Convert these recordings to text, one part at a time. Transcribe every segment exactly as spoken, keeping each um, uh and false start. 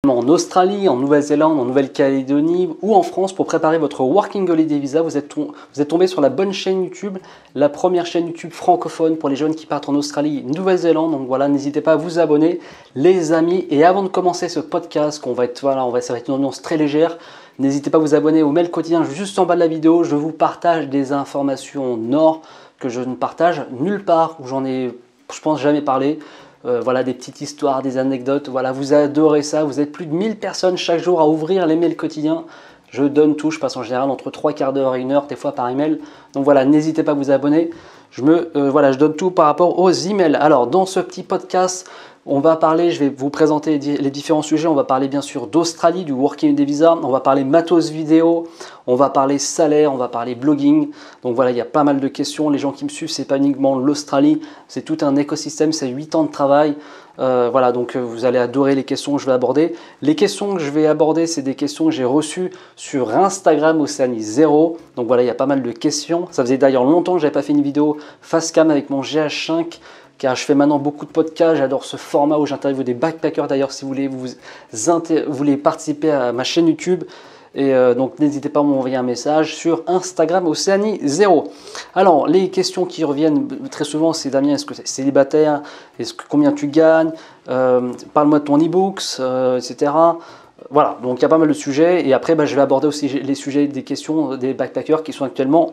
En Australie, en Nouvelle-Zélande, en Nouvelle-Calédonie ou en France pour préparer votre Working Holiday Visa, vous êtes, vous êtes tombé sur la bonne chaîne YouTube, la première chaîne YouTube francophone pour les jeunes qui partent en Australie, Nouvelle-Zélande. Donc voilà, n'hésitez pas à vous abonner, les amis. Et avant de commencer ce podcast, qu'on va être, voilà, on va, ça va être une ambiance très légère. N'hésitez pas à vous abonner au mail quotidien juste en bas de la vidéo. Je vous partage des informations Nord que je ne partage nulle part, où j'en ai, je pense, jamais parlé. Euh, voilà, des petites histoires, des anecdotes. Voilà, vous adorez ça. Vous êtes plus de mille personnes chaque jour à ouvrir les mails quotidiens. Je donne tout. Je passe en général entre trois quarts d'heure et une heure, des fois par email. Donc voilà, n'hésitez pas à vous abonner. Je, me, euh, voilà, je donne tout par rapport aux emails. Alors, dans ce petit podcast, on va parler, je vais vous présenter les différents sujets. On va parler bien sûr d'Australie, du Working Holiday Visa. On va parler matos vidéo. On va parler salaire. On va parler blogging. Donc voilà, il y a pas mal de questions. Les gens qui me suivent, c'est pas uniquement l'Australie. C'est tout un écosystème. C'est huit ans de travail. Euh, voilà, donc euh, vous allez adorer les questions que je vais aborder. Les questions que je vais aborder, c'est des questions que j'ai reçues sur Instagram Océanie zéro. Donc voilà, il y a pas mal de questions. Ça faisait d'ailleurs longtemps que je n'avais pas fait une vidéo face cam avec mon G H cinq. Car je fais maintenant beaucoup de podcasts, j'adore ce format où j'interviewe des backpackers. D'ailleurs, si vous voulez, vous, vous voulez participer à ma chaîne YouTube, et euh, donc n'hésitez pas à m'envoyer un message sur Instagram Océanie zéro. Alors, les questions qui reviennent très souvent, c'est Damien, est-ce que tu es célibataire? Est-ce que combien tu gagnes? euh, Parle-moi de ton e-books, euh, et cetera. Voilà, donc il y a pas mal de sujets. Et après, bah, je vais aborder aussi les sujets des questions des backpackers qui sont actuellement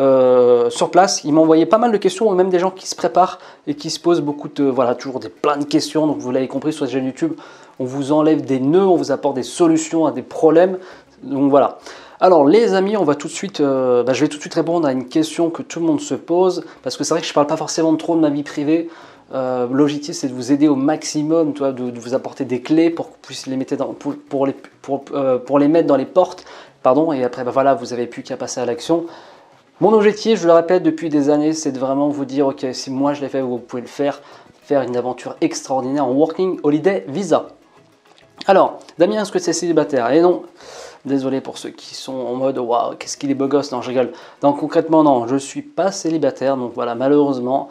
euh, sur place. Ils m'ont envoyé pas mal de questions, même des gens qui se préparent et qui se posent beaucoup de, voilà, toujours des plein de questions. Donc vous l'avez compris, sur cette chaîne YouTube, on vous enlève des nœuds, on vous apporte des solutions à des problèmes. Donc voilà. Alors les amis, on va tout de suite, euh, bah, je vais tout de suite répondre à une question que tout le monde se pose, parce que c'est vrai que je ne parle pas forcément trop de ma vie privée. Euh, L'objectif, c'est de vous aider au maximum, toi, de, de vous apporter des clés pour que vous puissiez les mettre dans, pour, pour, les, pour, euh, pour les mettre dans les portes, pardon, et après, bah, voilà, vous n'avez plus qu'à passer à l'action. Mon objectif, je le répète depuis des années, c'est de vraiment vous dire, ok, si moi je l'ai fait, vous pouvez le faire, faire une aventure extraordinaire en Working Holiday Visa. Alors, Damien, est-ce que c'est célibataire? Et non. Désolé pour ceux qui sont en mode waouh, qu'est-ce qu'il est beau gosse. Non, je rigole. Donc concrètement, non, je ne suis pas célibataire. Donc voilà, malheureusement,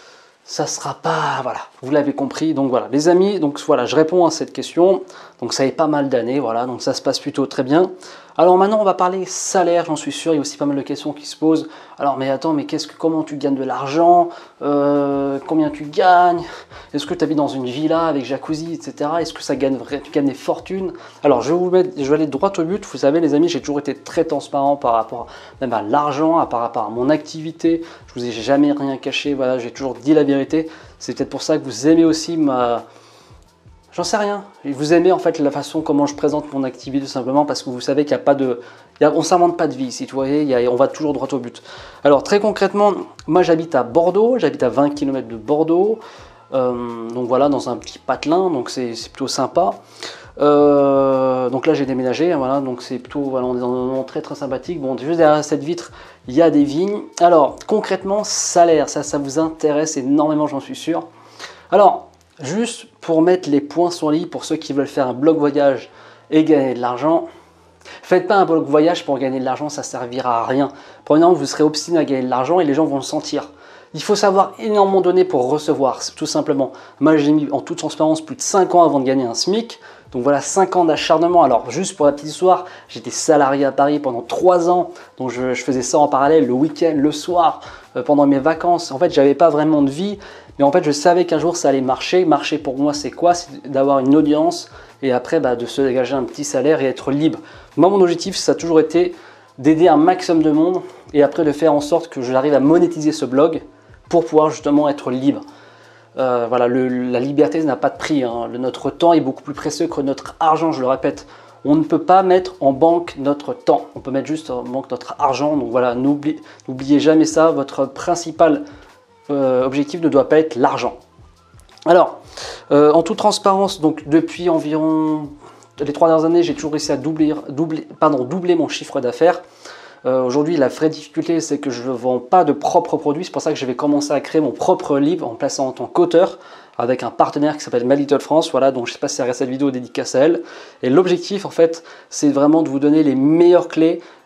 ça sera pas. Voilà, vous l'avez compris. Donc voilà, les amis, donc voilà, je réponds à cette question. Donc ça fait pas mal d'années, voilà, donc ça se passe plutôt très bien. Alors maintenant, on va parler salaire, j'en suis sûr. Il y a aussi pas mal de questions qui se posent. Alors, mais attends, mais qu'est-ce que, comment tu gagnes de l'argent? euh, Combien tu gagnes? Est-ce que tu habites dans une villa avec jacuzzi, et cetera. Est-ce que ça gagne vrai, tu gagnes des fortunes? Alors, je vais vous mettre, je vais aller droit au but. Vous savez, les amis, j'ai toujours été très transparent par rapport même à l'argent, par rapport à mon activité. Je vous ai jamais rien caché. Voilà, j'ai toujours dit la vérité. C'est peut-être pour ça que vous aimez aussi ma J'en sais rien. Vous aimez en fait la façon comment je présente mon activité, tout simplement parce que vous savez qu'il n'y a pas de, il y a, on s'invente pas de vie ici, vous voyez, il y a, on va toujours droit au but. Alors très concrètement, moi j'habite à Bordeaux, j'habite à vingt kilomètres de Bordeaux, euh, donc voilà, dans un petit patelin, donc c'est plutôt sympa. Euh, donc là j'ai déménagé, voilà, donc c'est plutôt, voilà, on est dans un moment très très sympathique. Bon, juste derrière cette vitre, il y a des vignes. Alors concrètement, salaire, ça, ça vous intéresse énormément, j'en suis sûr. Alors, juste pour mettre les points sur les i pour ceux qui veulent faire un blog voyage et gagner de l'argent, faites pas un blog voyage pour gagner de l'argent, ça servira à rien. Premièrement, vous serez obstiné à gagner de l'argent et les gens vont le sentir. Il faut savoir énormément donner pour recevoir, tout simplement. Moi, j'ai mis en toute transparence plus de cinq ans avant de gagner un SMIC. Donc voilà, cinq ans d'acharnement. Alors juste pour la petite histoire, j'étais salarié à Paris pendant trois ans. Donc je, je faisais ça en parallèle, le week-end, le soir, euh, pendant mes vacances. En fait, j'avais pas vraiment de vie. Mais en fait, je savais qu'un jour, ça allait marcher. Marcher pour moi, c'est quoi? C'est d'avoir une audience et après, bah, de se dégager un petit salaire et être libre. Moi, mon objectif, ça a toujours été d'aider un maximum de monde et après de faire en sorte que j'arrive à monétiser ce blog pour pouvoir justement être libre. Euh, voilà, le, la liberté n'a pas de prix, hein. Le, notre temps est beaucoup plus précieux que notre argent, je le répète. On ne peut pas mettre en banque notre temps, on peut mettre juste en banque notre argent. Donc voilà, n'oubliez jamais ça, votre principal euh, objectif ne doit pas être l'argent. Alors, euh, en toute transparence, donc depuis environ les trois dernières années, j'ai toujours réussi à doubler, doubler, pardon, doubler mon chiffre d'affaires. Euh, Aujourd'hui, la vraie difficulté, c'est que je ne vends pas de propres produits. C'est pour ça que je vais commencer à créer mon propre livre en plaçant en tant qu'auteur avec un partenaire qui s'appelle My Little France. Voilà, donc je ne sais pas si c'est cette vidéo dédicace à elle. Et l'objectif, en fait, c'est vraiment de vous donner les meilleures clés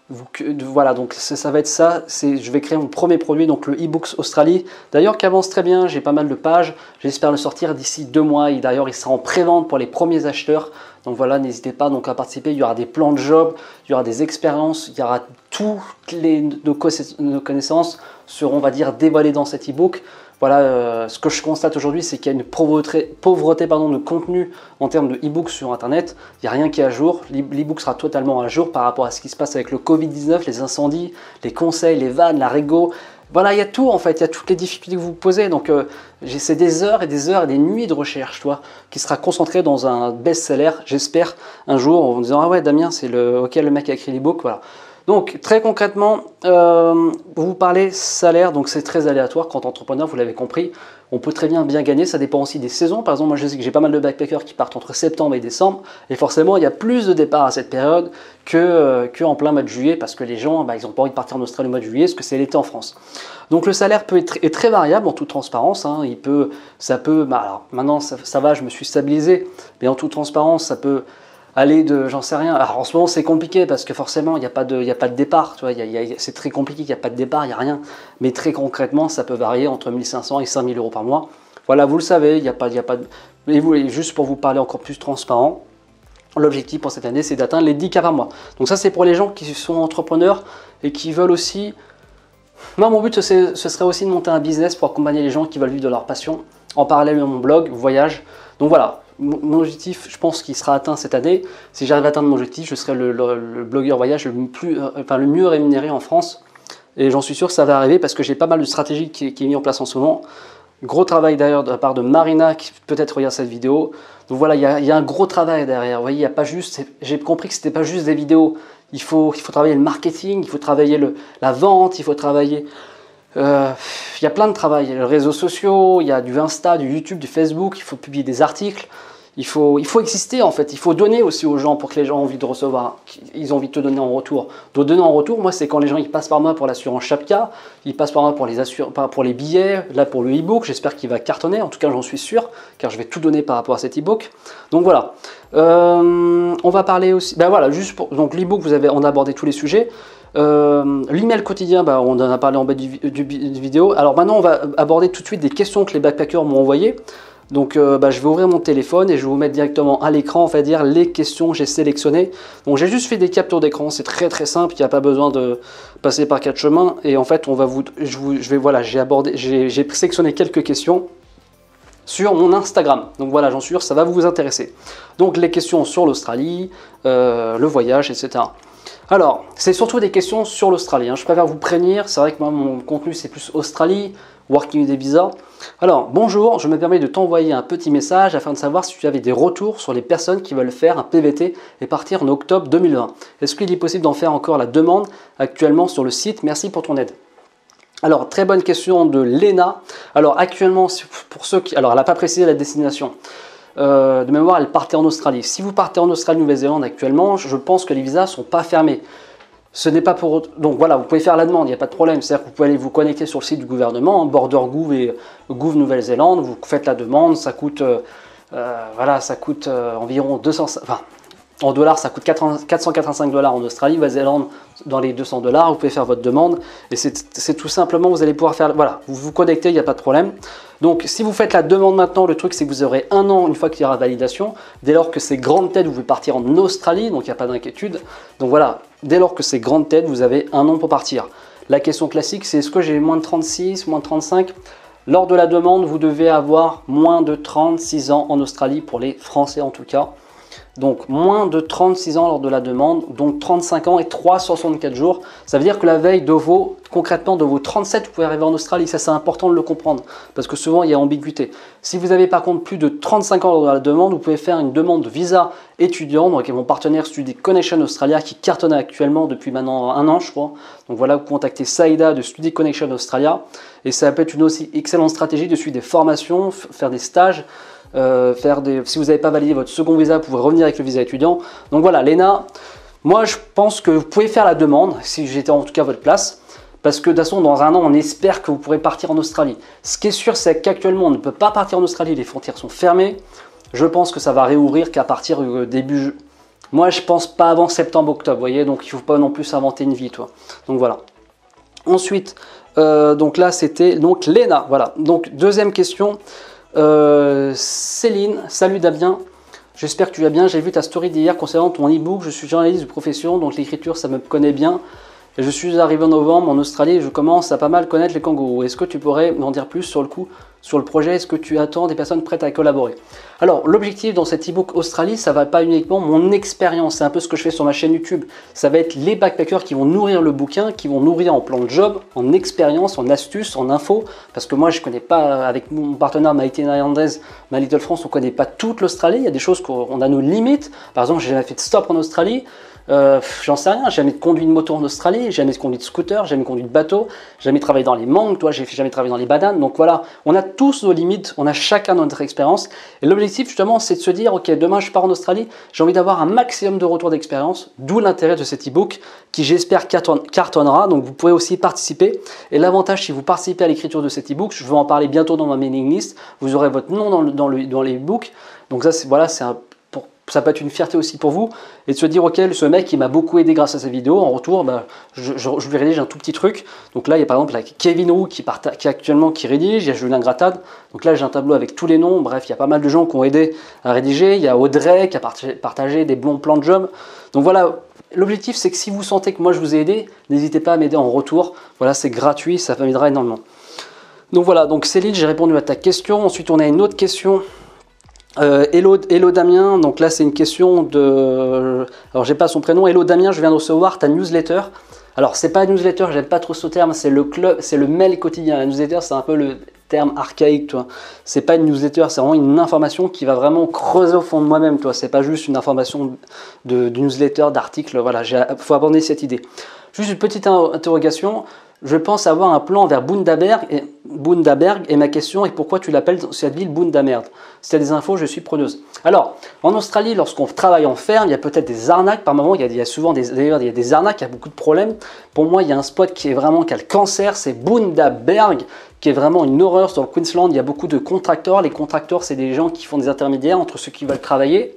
Vous, que, voilà, donc ça, ça va être ça. Je vais créer mon premier produit, donc le eBooks Australie. D'ailleurs, qui avance très bien. J'ai pas mal de pages. J'espère le sortir d'ici deux mois. Et d'ailleurs, il sera en pré-vente pour les premiers acheteurs. Donc voilà, n'hésitez pas donc à participer. Il y aura des plans de job, il y aura des expériences, il y aura toutes les nos connaissances seront, on va dire, dévoilées dans cet e-book. Voilà, euh, ce que je constate aujourd'hui, c'est qu'il y a une pauvreté, pauvreté pardon, de contenu en termes de e-book sur Internet. Il n'y a rien qui est à jour. L'e-book sera totalement à jour par rapport à ce qui se passe avec le Covid dix-neuf, les incendies, les conseils, les vannes, la régo. Voilà, il y a tout en fait, il y a toutes les difficultés que vous vous posez. Donc, euh, c'est des heures et des heures et des nuits de recherche, toi, qui sera concentré dans un best-seller, j'espère, un jour, en disant « Ah ouais, Damien, c'est le, ok, le mec qui a écrit l'e-book. » Voilà. Donc, très concrètement, euh, vous parlez salaire, donc c'est très aléatoire quand entrepreneur, vous l'avez compris. On peut très bien bien gagner, ça dépend aussi des saisons. Par exemple, moi je sais que j'ai pas mal de backpackers qui partent entre septembre et décembre, et forcément il y a plus de départs à cette période que, euh, que en plein mois de juillet, parce que les gens, bah, ils n'ont pas envie de partir en Australie au mois de juillet, parce que c'est l'été en France. Donc le salaire peut être est très variable en toute transparence. Hein. Il peut, ça peut, bah, alors maintenant ça, ça va, je me suis stabilisé, mais en toute transparence, ça peut aller de, j'en sais rien. Alors en ce moment c'est compliqué parce que forcément il n'y a pas de, il y a pas de départ, tu vois, c'est très compliqué, il n'y a pas de départ, il n'y a rien. Mais très concrètement, ça peut varier entre mille cinq cents et cinq mille euros par mois. Voilà, vous le savez, il n'y a pas, il y a pas de. Et vous, juste pour vous parler encore plus transparent, l'objectif pour cette année, c'est d'atteindre les dix K par mois. Donc ça, c'est pour les gens qui sont entrepreneurs et qui veulent aussi. Moi, mon but, ce serait aussi de monter un business pour accompagner les gens qui veulent vivre de leur passion. En parallèle de mon blog, voyage. Donc voilà. Mon objectif, je pense qu'il sera atteint cette année. Si j'arrive à atteindre mon objectif, je serai le, le, le blogueur voyage le, plus, euh, enfin, le mieux rémunéré en France. Et j'en suis sûr que ça va arriver parce que j'ai pas mal de stratégies qui, qui est mis en place en ce moment. Gros travail d'ailleurs de la part de Marina qui peut-être regarde cette vidéo. Donc voilà, il y a, y a un gros travail derrière. Vous voyez, il y a pas juste. J'ai compris que c'était pas juste des vidéos. Il faut, il faut travailler le marketing, il faut travailler le, la vente, il faut travailler. Euh, il y a plein de travail. Il y a les réseaux sociaux, il y a du Insta, du YouTube, du Facebook. Il faut publier des articles. Il faut, il faut exister en fait, il faut donner aussi aux gens pour que les gens aient envie de recevoir, ils ont envie de te donner en retour. De donner en retour, moi c'est quand les gens ils passent par moi pour l'assurance Chapka, ils passent par moi pour les, assur... pour les billets, là pour le e-book, j'espère qu'il va cartonner, en tout cas j'en suis sûr, car je vais tout donner par rapport à cet e-book. Donc voilà, euh, on va parler aussi, ben voilà, juste pour, donc l'e-book, vous avez, on a abordé tous les sujets. Euh, L'email quotidien, bah, on en a parlé en bas du, du, du vidéo. Alors maintenant on va aborder tout de suite des questions que les backpackers m'ont envoyées. Donc euh, bah, je vais ouvrir mon téléphone et je vais vous mettre directement à l'écran, on va dire, les questions que j'ai sélectionnées. Donc j'ai juste fait des captures d'écran, c'est très très simple, il n'y a pas besoin de passer par quatre chemins. Et en fait, on va vous, je, vous, je vais, voilà, j'ai abordé, j'ai sélectionné quelques questions sur mon Instagram. Donc voilà, j'en suis sûr, ça va vous intéresser. Donc les questions sur l'Australie, euh, le voyage, et cetera. Alors, c'est surtout des questions sur l'Australie. Hein. Je préfère vous prévenir, c'est vrai que moi, mon contenu, c'est plus Australie, Working Holiday Visa. Alors, bonjour, je me permets de t'envoyer un petit message afin de savoir si tu avais des retours sur les personnes qui veulent faire un P V T et partir en octobre deux mille vingt. Est-ce qu'il est possible d'en faire encore la demande actuellement sur le site? Merci pour ton aide. Alors, très bonne question de Léna. Alors, actuellement, pour ceux qui... Alors, elle n'a pas précisé la destination. Euh, de mémoire, elle partait en Australie. Si vous partez en Australie, Nouvelle-Zélande actuellement, je pense que les visas ne sont pas fermés. Ce n'est pas pour... Donc voilà, vous pouvez faire la demande, il n'y a pas de problème. C'est-à-dire que vous pouvez aller vous connecter sur le site du gouvernement, Border Gouv et Gouv Nouvelle-Zélande, vous faites la demande, ça coûte, euh, voilà, ça coûte euh, environ deux cents... Enfin, en dollars, ça coûte quatre cent quatre-vingt-cinq dollars en Australie, Nouvelle-Zélande dans les deux cents dollars, vous pouvez faire votre demande. Et c'est tout simplement, vous allez pouvoir faire... Voilà, vous vous connectez, il n'y a pas de problème. Donc, si vous faites la demande maintenant, le truc, c'est que vous aurez un an une fois qu'il y aura validation. Dès lors que c'est grande tête, vous pouvez partir en Australie, donc il n'y a pas d'inquiétude. Donc voilà, dès lors que c'est grande tête, vous avez un an pour partir. La question classique, c'est est-ce que j'ai moins de trente-six, moins de trente-cinq? Lors de la demande, vous devez avoir moins de trente-six ans en Australie, pour les Français en tout cas. Donc moins de trente-six ans lors de la demande, donc trente-cinq ans et trois cent soixante-quatre jours. Ça veut dire que la veille de vos, concrètement de vos trente-sept, vous pouvez arriver en Australie. Ça, c'est important de le comprendre parce que souvent il y a ambiguïté. Si vous avez par contre plus de trente-cinq ans lors de la demande, vous pouvez faire une demande de visa étudiant. Donc, avec mon partenaire Study Connection Australia qui cartonne actuellement depuis maintenant un an, je crois. Donc voilà, vous contactez Saïda de Study Connection Australia et ça peut être une aussi excellente stratégie de suivre des formations, faire des stages. Euh, faire des, si vous n'avez pas validé votre second visa, vous pouvez revenir avec le visa étudiant. Donc voilà, Léna, moi je pense que vous pouvez faire la demande, si j'étais en tout cas à votre place, parce que de toute façon, dans un an, on espère que vous pourrez partir en Australie. Ce qui est sûr, c'est qu'actuellement, on ne peut pas partir en Australie, les frontières sont fermées. Je pense que ça va réouvrir qu'à partir du début, Moi, je pense pas avant septembre-octobre, vous voyez, donc il faut pas non plus s'inventer une vie, toi. Donc voilà. Ensuite, euh, donc là, c'était donc Léna. Voilà. Donc deuxième question, euh, Céline. Salut Damien. J'espère que tu vas bien. J'ai vu ta story d'hier concernant ton e-book. Je suis journaliste de profession, donc l'écriture, ça me connaît bien. Et je suis arrivé en novembre en Australie et je commence à pas mal connaître les kangourous. Est-ce que tu pourrais m'en dire plus sur le coup, sur le projet? Est-ce que tu attends des personnes prêtes à collaborer? Alors, l'objectif dans cet e-book Australie, ça va pas uniquement mon expérience. C'est un peu ce que je fais sur ma chaîne YouTube. Ça va être les backpackers qui vont nourrir le bouquin, qui vont nourrir en plan de job, en expérience, en astuces, en infos. Parce que moi, je connais pas, avec mon partenaire Maïté Hernandez, My Little France, on connaît pas toute l'Australie. Il y a des choses qu'on a nos limites. Par exemple, j'ai jamais fait de stop en Australie. Euh, J'en sais rien, j'ai jamais conduit de moto en Australie, j'ai jamais conduit de scooter, j'ai jamais conduit de bateau, j'ai jamais travaillé dans les mangues, toi j'ai jamais travaillé dans les bananes. Donc voilà, on a tous nos limites, on a chacun notre expérience. Et l'objectif justement, c'est de se dire, ok, demain je pars en Australie, j'ai envie d'avoir un maximum de retours d'expérience, d'où l'intérêt de cet e-book qui j'espère cartonnera. Donc vous pouvez aussi participer. Et l'avantage, si vous participez à l'écriture de cet e-book, je vais en parler bientôt dans ma mailing list, vous aurez votre nom dans le, dans le, dans l'e-book. Donc ça, voilà, c'est un ça peut être une fierté aussi pour vous et de se dire ok, ce mec il m'a beaucoup aidé grâce à sa vidéo, en retour bah, je, je, je lui rédige un tout petit truc. Donc là il y a par exemple là, Kevin Roux qui, qui actuellement qui rédige, il y a Julien Gratade, donc là j'ai un tableau avec tous les noms, bref il y a pas mal de gens qui ont aidé à rédiger, il y a Audrey qui a partagé, partagé des bons plans de job. Donc voilà, l'objectif c'est que si vous sentez que moi je vous ai aidé, n'hésitez pas à m'aider en retour, voilà c'est gratuit, ça m'aidera énormément. Donc voilà, donc Céline, j'ai répondu à ta question. Ensuite on a une autre question. Euh, hello, hello Damien, donc là c'est une question de... Alors j'ai pas son prénom. Hello Damien, je viens de recevoir ta newsletter. Alors c'est pas une newsletter, j'aime pas trop ce terme, c'est le club, c'est le mail quotidien. La newsletter c'est un peu le terme archaïque, toi. C'est pas une newsletter, c'est vraiment une information qui va vraiment creuser au fond de moi-même, toi. C'est pas juste une information de, de newsletter, d'article, voilà, il faut aborder cette idée. Juste une petite interrogation. Je pense avoir un plan vers Bundaberg et, Bundaberg et ma question est pourquoi tu l'appelles cette ville Bundamerd. Si tu as des infos, je suis preneuse. Alors, en Australie, lorsqu'on travaille en ferme, il y a peut-être des arnaques. Par moment, il y a, il y a souvent des, d'ailleurs, il y a des arnaques, il y a beaucoup de problèmes. Pour moi, il y a un spot qui est vraiment qui a le cancer, c'est Bundaberg, qui est vraiment une horreur sur le Queensland. Il y a beaucoup de contracteurs. Les contracteurs, c'est des gens qui font des intermédiaires entre ceux qui veulent travailler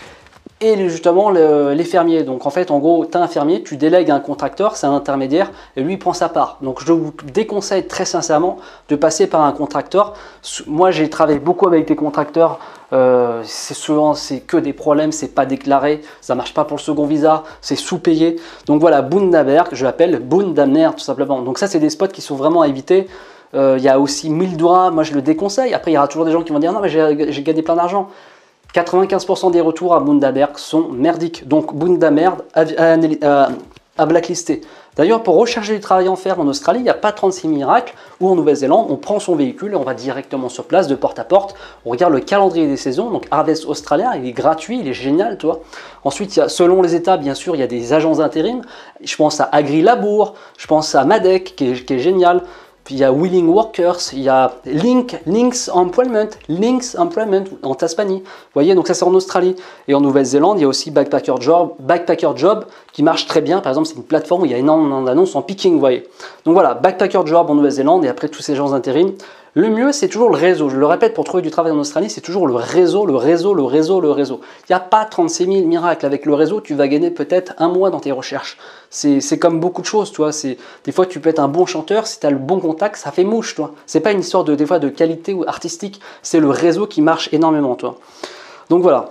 et justement le, les fermiers. Donc en fait, en gros, tu as un fermier, tu délègues à un contracteur, c'est un intermédiaire, et lui il prend sa part. Donc je vous déconseille très sincèrement de passer par un contracteur. Moi j'ai travaillé beaucoup avec des contracteurs, euh, c'est souvent c'est que des problèmes, c'est pas déclaré, ça marche pas pour le second visa, c'est sous-payé. Donc voilà, Bundaberg, je l'appelle Bundamer tout simplement. Donc ça c'est des spots qui sont vraiment à éviter. Il euh, y a aussi Mildura, moi je le déconseille. Après il y aura toujours des gens qui vont dire non mais j'ai gagné plein d'argent. quatre-vingt-quinze pour cent des retours à Bundaberg sont merdiques. Donc Bundamerd à, à, à, à blacklister. D'ailleurs, pour rechercher du travail en ferme en Australie, il n'y a pas trente-six miracles. Ou en Nouvelle-Zélande, on prend son véhicule et on va directement sur place, de porte à porte. On regarde le calendrier des saisons. Donc Harvest Australia, il est gratuit, il est génial, toi. Ensuite, il y a, selon les États, bien sûr, il y a des agences d'intérim. Je pense à Agri-Labour, je pense à Madec, qui est, qui est génial. Puis il y a Willing Workers, il y a Link, Links Employment, Links Employment en Tasmanie. Vous voyez, donc ça c'est en Australie. Et en Nouvelle-Zélande, il y a aussi Backpacker Job, Backpacker Job qui marche très bien. Par exemple, c'est une plateforme où il y a énormément d'annonces en picking, vous voyez. Donc voilà, Backpacker Job en Nouvelle-Zélande et après tous ces gens d'intérim. Le mieux, c'est toujours le réseau. Je le répète, pour trouver du travail en Australie, c'est toujours le réseau, le réseau, le réseau, le réseau. Il n'y a pas trente-six mille miracles. Avec le réseau, tu vas gagner peut-être un mois dans tes recherches. C'est comme beaucoup de choses, toi. Des fois, tu peux être un bon chanteur. Si tu as le bon contact, ça fait mouche, toi. C'est pas une histoire de, des fois, de qualité ou artistique. C'est le réseau qui marche énormément, toi. Donc voilà.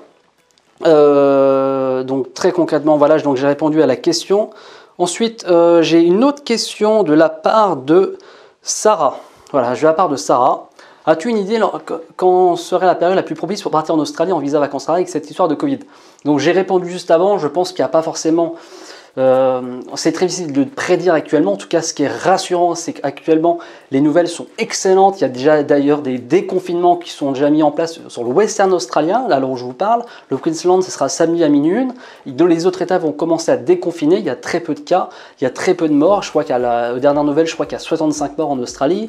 Euh, donc très concrètement, voilà. Donc j'ai répondu à la question. Ensuite, euh, j'ai une autre question de la part de Sarah. Voilà, je vais à part de Sarah. As-tu une idée quand serait la période la plus propice pour partir en Australie en visa vacances avec cette histoire de Covid? Donc j'ai répondu juste avant, je pense qu'il n'y a pas forcément... Euh, c'est très difficile de prédire actuellement. En tout cas, ce qui est rassurant, c'est qu'actuellement, les nouvelles sont excellentes. Il y a déjà d'ailleurs des déconfinements qui sont déjà mis en place sur le Western australien, là où je vous parle. Le Queensland, ce sera samedi à minuit une. Les autres États vont commencer à déconfiner. Il y a très peu de cas, il y a très peu de morts. Je crois qu'à la dernière nouvelle, je crois qu'il y a soixante-cinq morts en Australie.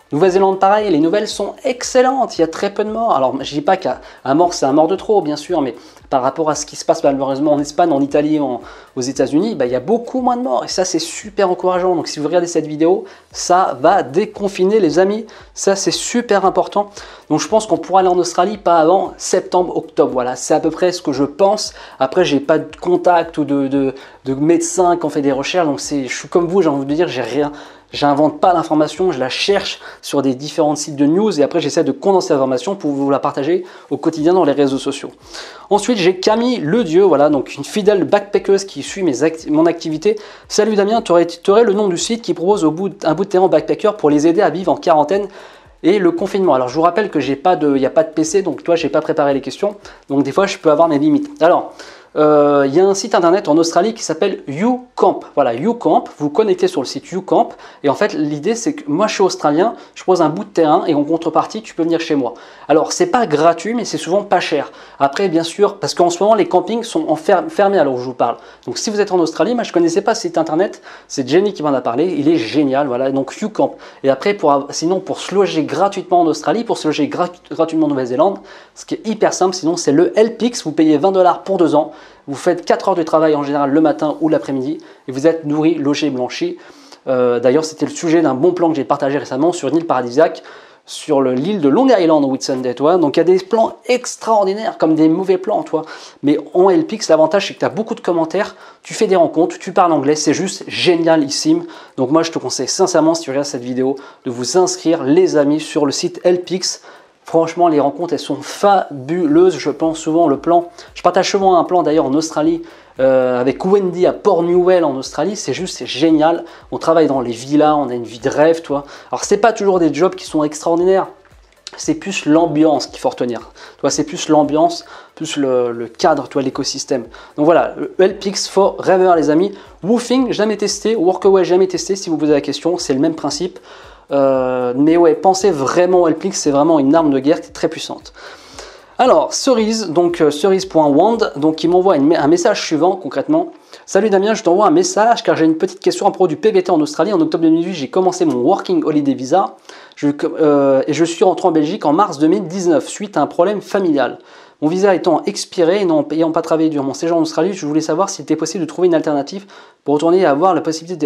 Nouvelle-Zélande, pareil, les nouvelles sont excellentes, il y a très peu de morts. Alors, je dis pas qu'un mort, c'est un mort de trop, bien sûr, mais par rapport à ce qui se passe malheureusement en Espagne, en Italie, en, aux États-Unis, bah, il y a beaucoup moins de morts. Et ça, c'est super encourageant. Donc, si vous regardez cette vidéo, ça va déconfiner, les amis. Ça, c'est super important. Donc, je pense qu'on pourra aller en Australie pas avant septembre, octobre. Voilà, c'est à peu près ce que je pense. Après, j'ai pas de contact ou de, de, de médecins qui ont fait des recherches. Donc, je suis comme vous, j'ai envie de dire, j'ai rien. J'invente pas l'information, je la cherche sur des différents sites de news et après j'essaie de condenser l'information pour vous la partager au quotidien dans les réseaux sociaux. Ensuite, j'ai Camille Le Dieu, voilà, donc une fidèle backpackeuse qui suit mes acti mon activité. Salut Damien, tu aurais, tu aurais le nom du site qui propose au bout un bout de terrain aux backpackers pour les aider à vivre en quarantaine et le confinement. Alors je vous rappelle que j'ai pas de, il n'y a pas de P C, donc toi j'ai pas préparé les questions, donc des fois je peux avoir mes limites. Alors, Euh, il y a un site internet en Australie qui s'appelle YouCamp. Voilà, YouCamp, vous vous connectez sur le site YouCamp et en fait l'idée c'est que moi je suis australien, je pose un bout de terrain et en contrepartie tu peux venir chez moi. Alors c'est pas gratuit mais c'est souvent pas cher. Après bien sûr, parce qu'en ce moment les campings sont en fer fermés à l'heure où je vous parle. Donc si vous êtes en Australie, moi je connaissais pas ce site internet, c'est Jenny qui m'en a parlé, il est génial, voilà, donc YouCamp. Et après pour, sinon pour se loger gratuitement en Australie, pour se loger grat gratuitement en Nouvelle-Zélande, ce qui est hyper simple, sinon c'est le Helpix, vous payez vingt dollars pour deux ans. Vous faites quatre heures de travail en général le matin ou l'après-midi et vous êtes nourri, logé, blanchi. Euh, D'ailleurs, c'était le sujet d'un bon plan que j'ai partagé récemment sur une île paradisiaque, sur l'île de Long Island au Whitsunday. Toi. Donc il y a des plans extraordinaires comme des mauvais plans. Toi. Mais en Helpix, l'avantage c'est que tu as beaucoup de commentaires, tu fais des rencontres, tu parles anglais, c'est juste génialissime. Donc moi je te conseille sincèrement, si tu regardes cette vidéo, de vous inscrire les amis sur le site Helpix. Franchement, les rencontres, elles sont fabuleuses. Je pense souvent le plan. Je partage souvent un plan d'ailleurs en Australie euh, avec Wendy à Port Newell en Australie. C'est juste, c'est génial. On travaille dans les villas, on a une vie de rêve, toi. Alors, c'est pas toujours des jobs qui sont extraordinaires. C'est plus l'ambiance qu'il faut retenir. C'est plus l'ambiance, plus le, le cadre, l'écosystème. Donc voilà, le Helpix for Rêveurs, les amis. Woofing, jamais testé. Workaway, jamais testé. Si vous posez la question, c'est le même principe. Euh, mais ouais, pensez vraiment au Helpix, c'est vraiment une arme de guerre qui est très puissante. Alors, Cerise, donc euh, cerise.wand, donc il m'envoie un message suivant concrètement. Salut Damien, je t'envoie un message car j'ai une petite question à propos du P V T en Australie. En octobre deux mille dix-huit, j'ai commencé mon Working Holiday Visa je, euh, et je suis rentré en Belgique en mars deux mille dix-neuf suite à un problème familial. Mon visa étant expiré et n'ayant pas travaillé durant mon séjour en Australie, je voulais savoir s'il était possible de trouver une alternative pour retourner et avoir la possibilité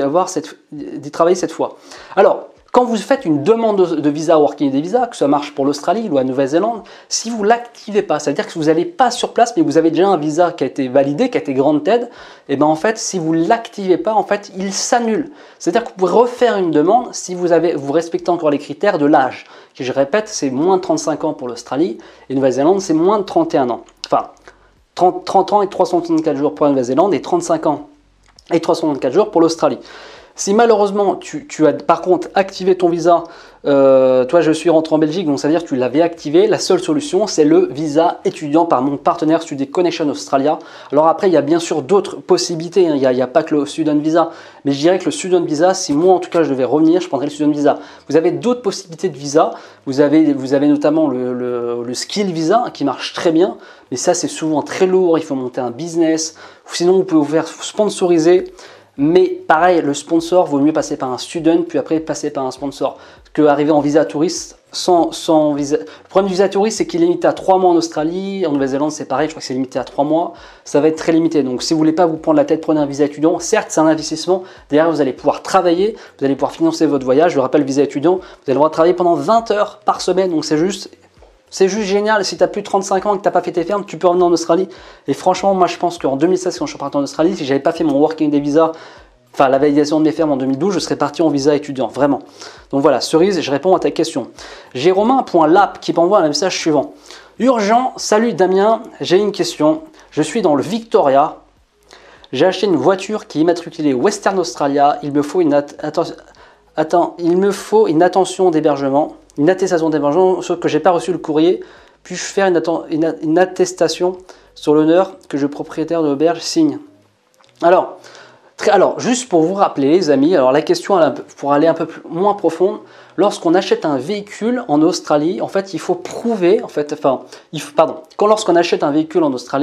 d'y travailler cette fois. Alors, quand vous faites une demande de, de visa Working Holiday Visa, que ça marche pour l'Australie ou la Nouvelle-Zélande, si vous ne l'activez pas, c'est-à-dire que vous n'allez pas sur place, mais vous avez déjà un visa qui a été validé, qui a été granted, et bien en fait, si vous ne l'activez pas, en fait, il s'annule. C'est-à-dire que vous pouvez refaire une demande si vous, avez, vous respectez encore les critères de l'âge, qui, je répète, c'est moins de trente-cinq ans pour l'Australie, et Nouvelle-Zélande, c'est moins de trente et un ans. Enfin, trente, trente ans et trois cent soixante-quatorze jours pour la Nouvelle-Zélande, et trente-cinq ans et trois cent soixante-quatorze jours pour l'Australie. Si malheureusement tu, tu as par contre activé ton visa, euh, toi je suis rentré en Belgique, donc ça veut dire que tu l'avais activé, la seule solution c'est le visa étudiant par mon partenaire Student Connection Australia. Alors après il y a bien sûr d'autres possibilités, hein. Il n'y a, a pas que le Student Visa, mais je dirais que le Student Visa, si moi en tout cas je devais revenir, je prendrais le Student Visa. Vous avez d'autres possibilités de visa, vous avez, vous avez notamment le, le, le Skill Visa qui marche très bien, mais ça c'est souvent très lourd, il faut monter un business, sinon vous pouvez vous faire sponsoriser. Mais pareil, le sponsor, vaut mieux passer par un student, puis après passer par un sponsor, que arriver en visa touriste sans, sans visa. Le problème du visa touriste, c'est qu'il est limité à trois mois en Australie, en Nouvelle-Zélande c'est pareil, je crois que c'est limité à trois mois, ça va être très limité. Donc si vous ne voulez pas vous prendre la tête, prenez un visa étudiant, certes c'est un investissement, derrière vous allez pouvoir travailler, vous allez pouvoir financer votre voyage, je le rappelle, visa étudiant, vous allez devoir travailler pendant vingt heures par semaine, donc c'est juste... C'est juste génial, si tu as plus de trente-cinq ans et que tu n'as pas fait tes fermes, tu peux revenir en Australie. Et franchement, moi je pense qu'en deux mille seize, quand je suis parti en Australie, si je n'avais pas fait mon Working Holiday Visa, enfin la validation de mes fermes en deux mille douze, je serais parti en visa étudiant, vraiment. Donc voilà, Cerise, je réponds à ta question. J'ai Romain.lap qui m'envoie un message suivant. Urgent, salut Damien, j'ai une question. Je suis dans le Victoria. J'ai acheté une voiture qui est immatriculée Western Australia. Il me faut une, at Attends, il me faut une attention d'hébergement. Une attestation d'hébergement, sauf que je n'ai pas reçu le courrier. Puis-je faire une, une, une attestation sur l'honneur que le propriétaire de l'auberge signe? Alors, très, alors, juste pour vous rappeler, les amis, alors la question, elle, pour aller un peu plus, moins profonde, lorsqu'on achète un véhicule en Australie, en fait, il faut prouver, en fait, enfin, il faut, pardon, quand lorsqu'on achète un véhicule en Australie,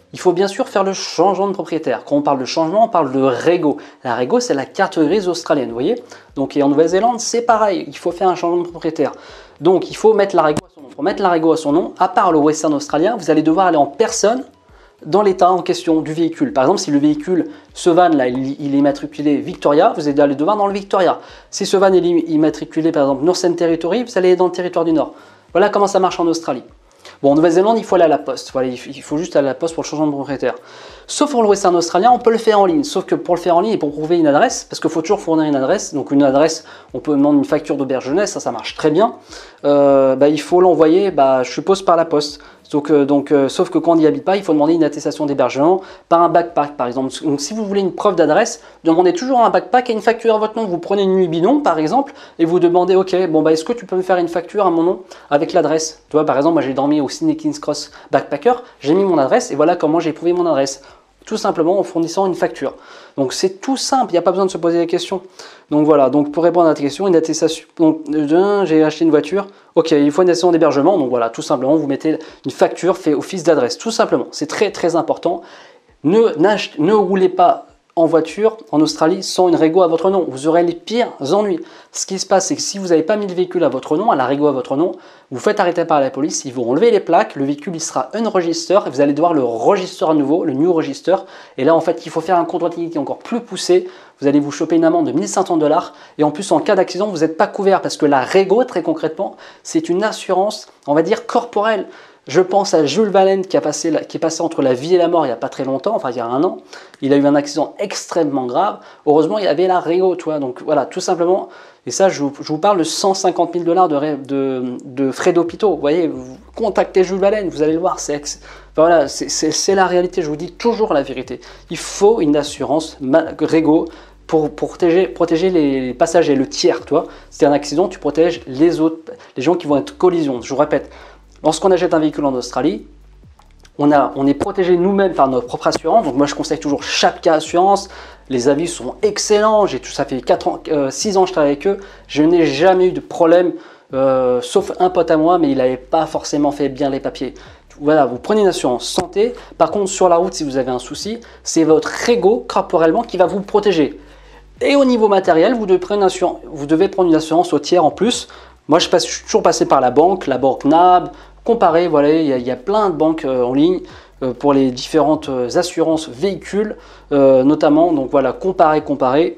il faut bien sûr faire le changement de propriétaire. Quand on parle de changement, on parle de régo. La régo, c'est la carte grise australienne, vous voyez. Donc, et en Nouvelle-Zélande, c'est pareil, il faut faire un changement de propriétaire. Donc, il faut mettre la régo à son nom. Pour mettre la régo à son nom, à part le Western australien, vous allez devoir aller en personne dans l'état en question du véhicule. Par exemple, si le véhicule, ce van là, il, il est immatriculé Victoria, vous allez aller devoir dans le Victoria. Si ce van est immatriculé par exemple Northern Territory, vous allez aller dans le territoire du Nord. Voilà comment ça marche en Australie. Bon, en Nouvelle-Zélande, il faut aller à la poste. Voilà, il faut juste aller à la poste pour le changement de propriétaire. Sauf pour le Western australien, on peut le faire en ligne. Sauf que pour le faire en ligne et pour prouver une adresse, parce qu'il faut toujours fournir une adresse, donc une adresse, on peut demander une facture d'auberge jeunesse, ça, ça marche très bien. Euh, bah, il faut l'envoyer, bah, je suppose, par la poste. Donc, euh, donc, euh, sauf que quand on n'y habite pas, il faut demander une attestation d'hébergement par un backpack, par exemple. Donc, si vous voulez une preuve d'adresse, demandez toujours un backpack et une facture à votre nom. Vous prenez une nuit bidon, par exemple, et vous demandez, ok, bon bah, est-ce que tu peux me faire une facture à mon nom avec l'adresse? Tu vois, par exemple, moi j'ai dormi au Sydney Kings Cross Backpacker, j'ai mis mon adresse et voilà comment j'ai prouvé mon adresse. Tout simplement en fournissant une facture. Donc c'est tout simple, il n'y a pas besoin de se poser des questions. Donc voilà, donc pour répondre à ta question, une attestation. Donc j'ai acheté une voiture, ok, il faut une attestation d'hébergement, donc voilà, tout simplement, vous mettez une facture fait office d'adresse, tout simplement. C'est très très important. Ne, ne roulez pas en voiture en Australie sans une régo à votre nom. Vous aurez les pires ennuis. Ce qui se passe, c'est que si vous n'avez pas mis le véhicule à votre nom, à la régo à votre nom, vous faites arrêter par la police, ils vont enlever les plaques, le véhicule il sera unregister et vous allez devoir le register à nouveau, le new register. Et là, en fait, il faut faire un contrôle technique qui est encore plus poussé. Vous allez vous choper une amende de mille cinq cents dollars. Et en plus, en cas d'accident, vous n'êtes pas couvert parce que la régo, très concrètement, c'est une assurance, on va dire, corporelle. Je pense à Jules Valen qui, a passé, qui est passé entre la vie et la mort il n'y a pas très longtemps, enfin il y a un an. Il a eu un accident extrêmement grave. Heureusement, il y avait la régo, tu vois. Donc voilà, tout simplement. Et ça, je vous, je vous parle de cent cinquante mille dollars de, de, de frais d'hôpitaux. Vous voyez, vous contactez Jules Valen, vous allez le voir. C'est enfin, voilà, c'est la réalité. Je vous dis toujours la vérité. Il faut une assurance régo pour protéger, protéger les passagers, le tiers, tu vois. Si c'est un accident, tu protèges les autres, les gens qui vont être collision. Je vous répète. Lorsqu'on achète un véhicule en Australie, on, a, on est protégé nous-mêmes par notre propre assurance. Donc moi, je conseille toujours Chapka Assurance. Les avis sont excellents. J'ai tout, ça fait quatre ans, euh, six ans que je travaille avec eux. Je n'ai jamais eu de problème, euh, sauf un pote à moi, mais il n'avait pas forcément fait bien les papiers. Voilà, vous prenez une assurance santé. Par contre, sur la route, si vous avez un souci, c'est votre régo corporellement qui va vous protéger. Et au niveau matériel, vous devez prendre une assurance, vous devez prendre une assurance au tiers en plus. Moi, je, passe, je suis toujours passé par la banque, la banque N A B. Comparé, voilà, il y, a, il y a plein de banques euh, en ligne euh, pour les différentes euh, assurances véhicules, euh, notamment. Donc voilà, comparer, comparer.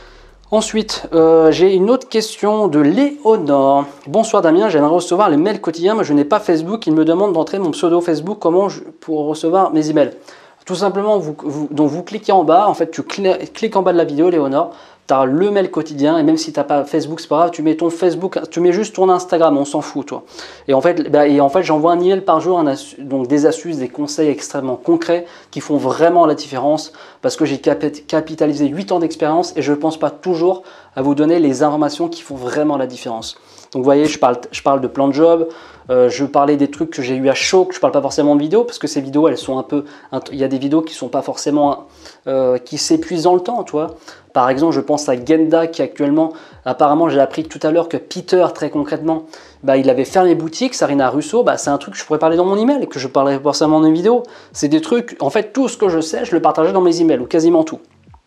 Ensuite, euh, j'ai une autre question de Léonore. Bonsoir Damien, j'aimerais recevoir les mails quotidiens, mais je n'ai pas Facebook. Il me demande d'entrer mon pseudo Facebook. Comment je, pour recevoir mes emails? Tout simplement, vous, vous, donc vous cliquez en bas. En fait, tu cliques en bas de la vidéo, Léonore. Tu as le mail quotidien et même si tu n'as pas Facebook, c'est pas grave, tu mets ton Facebook, tu mets juste ton Instagram, on s'en fout, toi. Et en fait, bah, et en fait j'envoie un email par jour, un donc des astuces, des conseils extrêmement concrets qui font vraiment la différence parce que j'ai capitalisé huit ans d'expérience et je ne pense pas toujours à vous donner les informations qui font vraiment la différence. Donc vous voyez, je parle, je parle de plan de job, euh, je parlais des trucs que j'ai eu à chaud, que je ne parle pas forcément de vidéos, parce que ces vidéos, elles sont un peu... Il y a des vidéos qui ne sont pas forcément... Euh, qui s'épuisent dans le temps, tu vois. Par exemple, je pense à Genda qui actuellement, apparemment, j'ai appris tout à l'heure que Peter, très concrètement, bah, il avait fermé boutique, Sarina Russo, bah, c'est un truc que je pourrais parler dans mon email et que je parlerai forcément dans une vidéo. C'est des trucs, en fait, tout ce que je sais, je le partagerai dans mes emails, ou quasiment tout.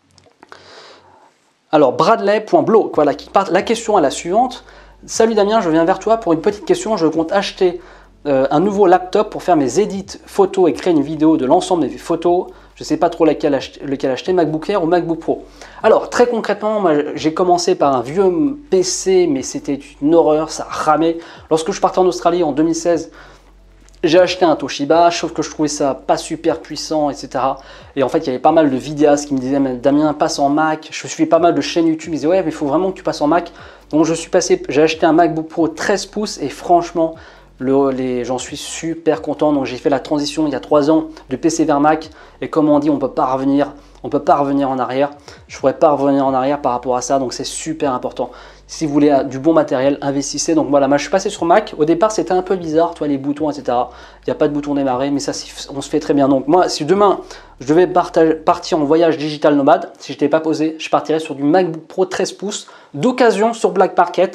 Alors, Bradley.blow, voilà, qui part, la question est la suivante. Salut Damien, je viens vers toi pour une petite question. Je compte acheter euh, un nouveau laptop pour faire mes edits photos et créer une vidéo de l'ensemble des photos. Je ne sais pas trop laquelle acheter, lequel acheter, MacBook Air ou MacBook Pro. Alors, très concrètement, j'ai commencé par un vieux P C, mais c'était une horreur, ça ramait. Lorsque je partais en Australie en deux mille seize, j'ai acheté un Toshiba, sauf que je trouvais ça pas super puissant, et cetera. Et en fait, il y avait pas mal de vidéastes qui me disaient « Damien, passe en Mac ». Je suis pas mal de chaînes YouTube, ils disaient « Ouais, mais il faut vraiment que tu passes en Mac ». Donc, je suis passé, j'ai acheté un MacBook Pro treize pouces et franchement, j'en suis super content. Donc, j'ai fait la transition il y a trois ans de P C vers Mac. Et comme on dit, on peut pas revenir, on peut pas revenir en arrière. Je ne pourrais pas revenir en arrière par rapport à ça, donc c'est super important. Si vous voulez du bon matériel, investissez. Donc voilà, moi je suis passé sur Mac. Au départ, c'était un peu bizarre, toi, les boutons, et cetera. Il n'y a pas de bouton démarrer, mais ça, on se fait très bien. Donc moi, si demain, je devais partir en voyage digital nomade, si je n'étais pas posé, je partirais sur du MacBook Pro treize pouces d'occasion sur Black Market.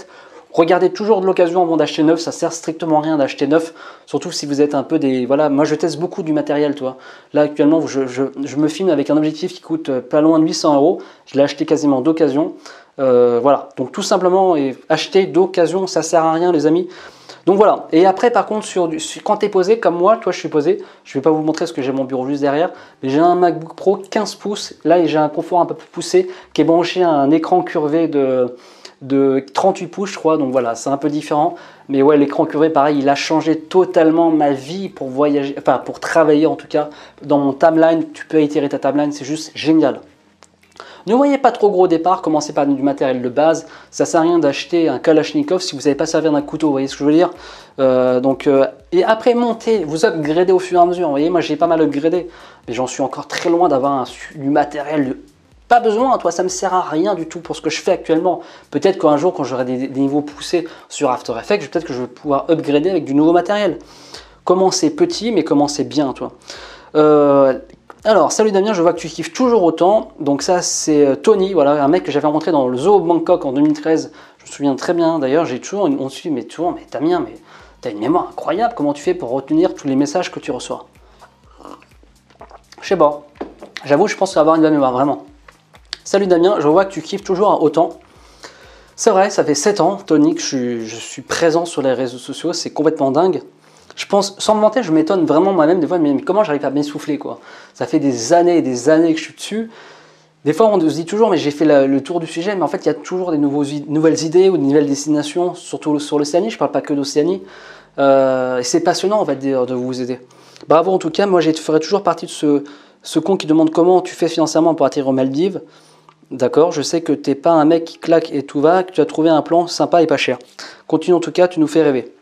Regardez toujours de l'occasion avant d'acheter neuf, ça sert strictement à rien d'acheter neuf, surtout si vous êtes un peu des... Voilà, moi je teste beaucoup du matériel, toi. Là actuellement, je, je, je me filme avec un objectif qui coûte pas loin de huit cents euros, je l'ai acheté quasiment d'occasion. Euh, voilà, donc tout simplement, et acheter d'occasion, ça sert à rien les amis. Donc voilà, et après par contre, sur du, sur, quand tu es posé comme moi, toi je suis posé, je vais pas vous montrer parce que j'ai mon bureau juste derrière, mais j'ai un MacBook Pro quinze pouces, là j'ai un confort un peu plus poussé, qui est branché à un écran curvé de... de trente-huit pouces je crois, donc voilà, c'est un peu différent, mais ouais, l'écran curvé pareil, il a changé totalement ma vie pour voyager, enfin pour travailler en tout cas, dans mon timeline, tu peux étirer ta timeline, c'est juste génial. Ne voyez pas trop gros au départ, commencez par du matériel de base, ça sert à rien d'acheter un Kalachnikov si vous n'avez pas servir d'un couteau, vous voyez ce que je veux dire. euh, donc, euh, et après montez, vous upgradez au fur et à mesure, vous voyez, moi j'ai pas mal upgradé, mais j'en suis encore très loin d'avoir du matériel de... Pas besoin, toi, ça me sert à rien du tout pour ce que je fais actuellement. Peut-être qu'un jour, quand j'aurai des, des niveaux poussés sur After Effects, peut-être que je vais pouvoir upgrader avec du nouveau matériel. Commencez petit, mais commencez bien, toi. Euh, alors, salut Damien, je vois que tu kiffes toujours autant. Donc ça, c'est Tony, voilà, un mec que j'avais rencontré dans le zoo Bangkok en deux mille treize. Je me souviens très bien. D'ailleurs, j'ai toujours, une, on se dit, mais toujours, mais Damien, mais t'as une mémoire incroyable. Comment tu fais pour retenir tous les messages que tu reçois? Je sais pas. J'avoue, je pense avoir une bonne mémoire, vraiment. Salut Damien, je vois que tu kiffes toujours autant. C'est vrai, ça fait sept ans, Tony, que je suis, je suis présent sur les réseaux sociaux, c'est complètement dingue. Je pense, sans me mentir, je m'étonne vraiment moi-même des fois, mais comment j'arrive à m'essouffler quoi. Ça fait des années et des années que je suis dessus. Des fois, on se dit toujours, mais j'ai fait la, le tour du sujet, mais en fait, il y a toujours des nouveaux, nouvelles idées ou de nouvelles destinations, surtout sur l'Océanie. Je ne parle pas que d'Océanie. Euh, et c'est passionnant, on va dire, de vous aider. Bravo, en tout cas, moi, je ferai toujours partie de ce, ce con qui demande comment tu fais financièrement pour atterrir aux Maldives. D'accord, je sais que tu n'es pas un mec qui claque et tout va, que tu as trouvé un plan sympa et pas cher. Continue en tout cas, tu nous fais rêver.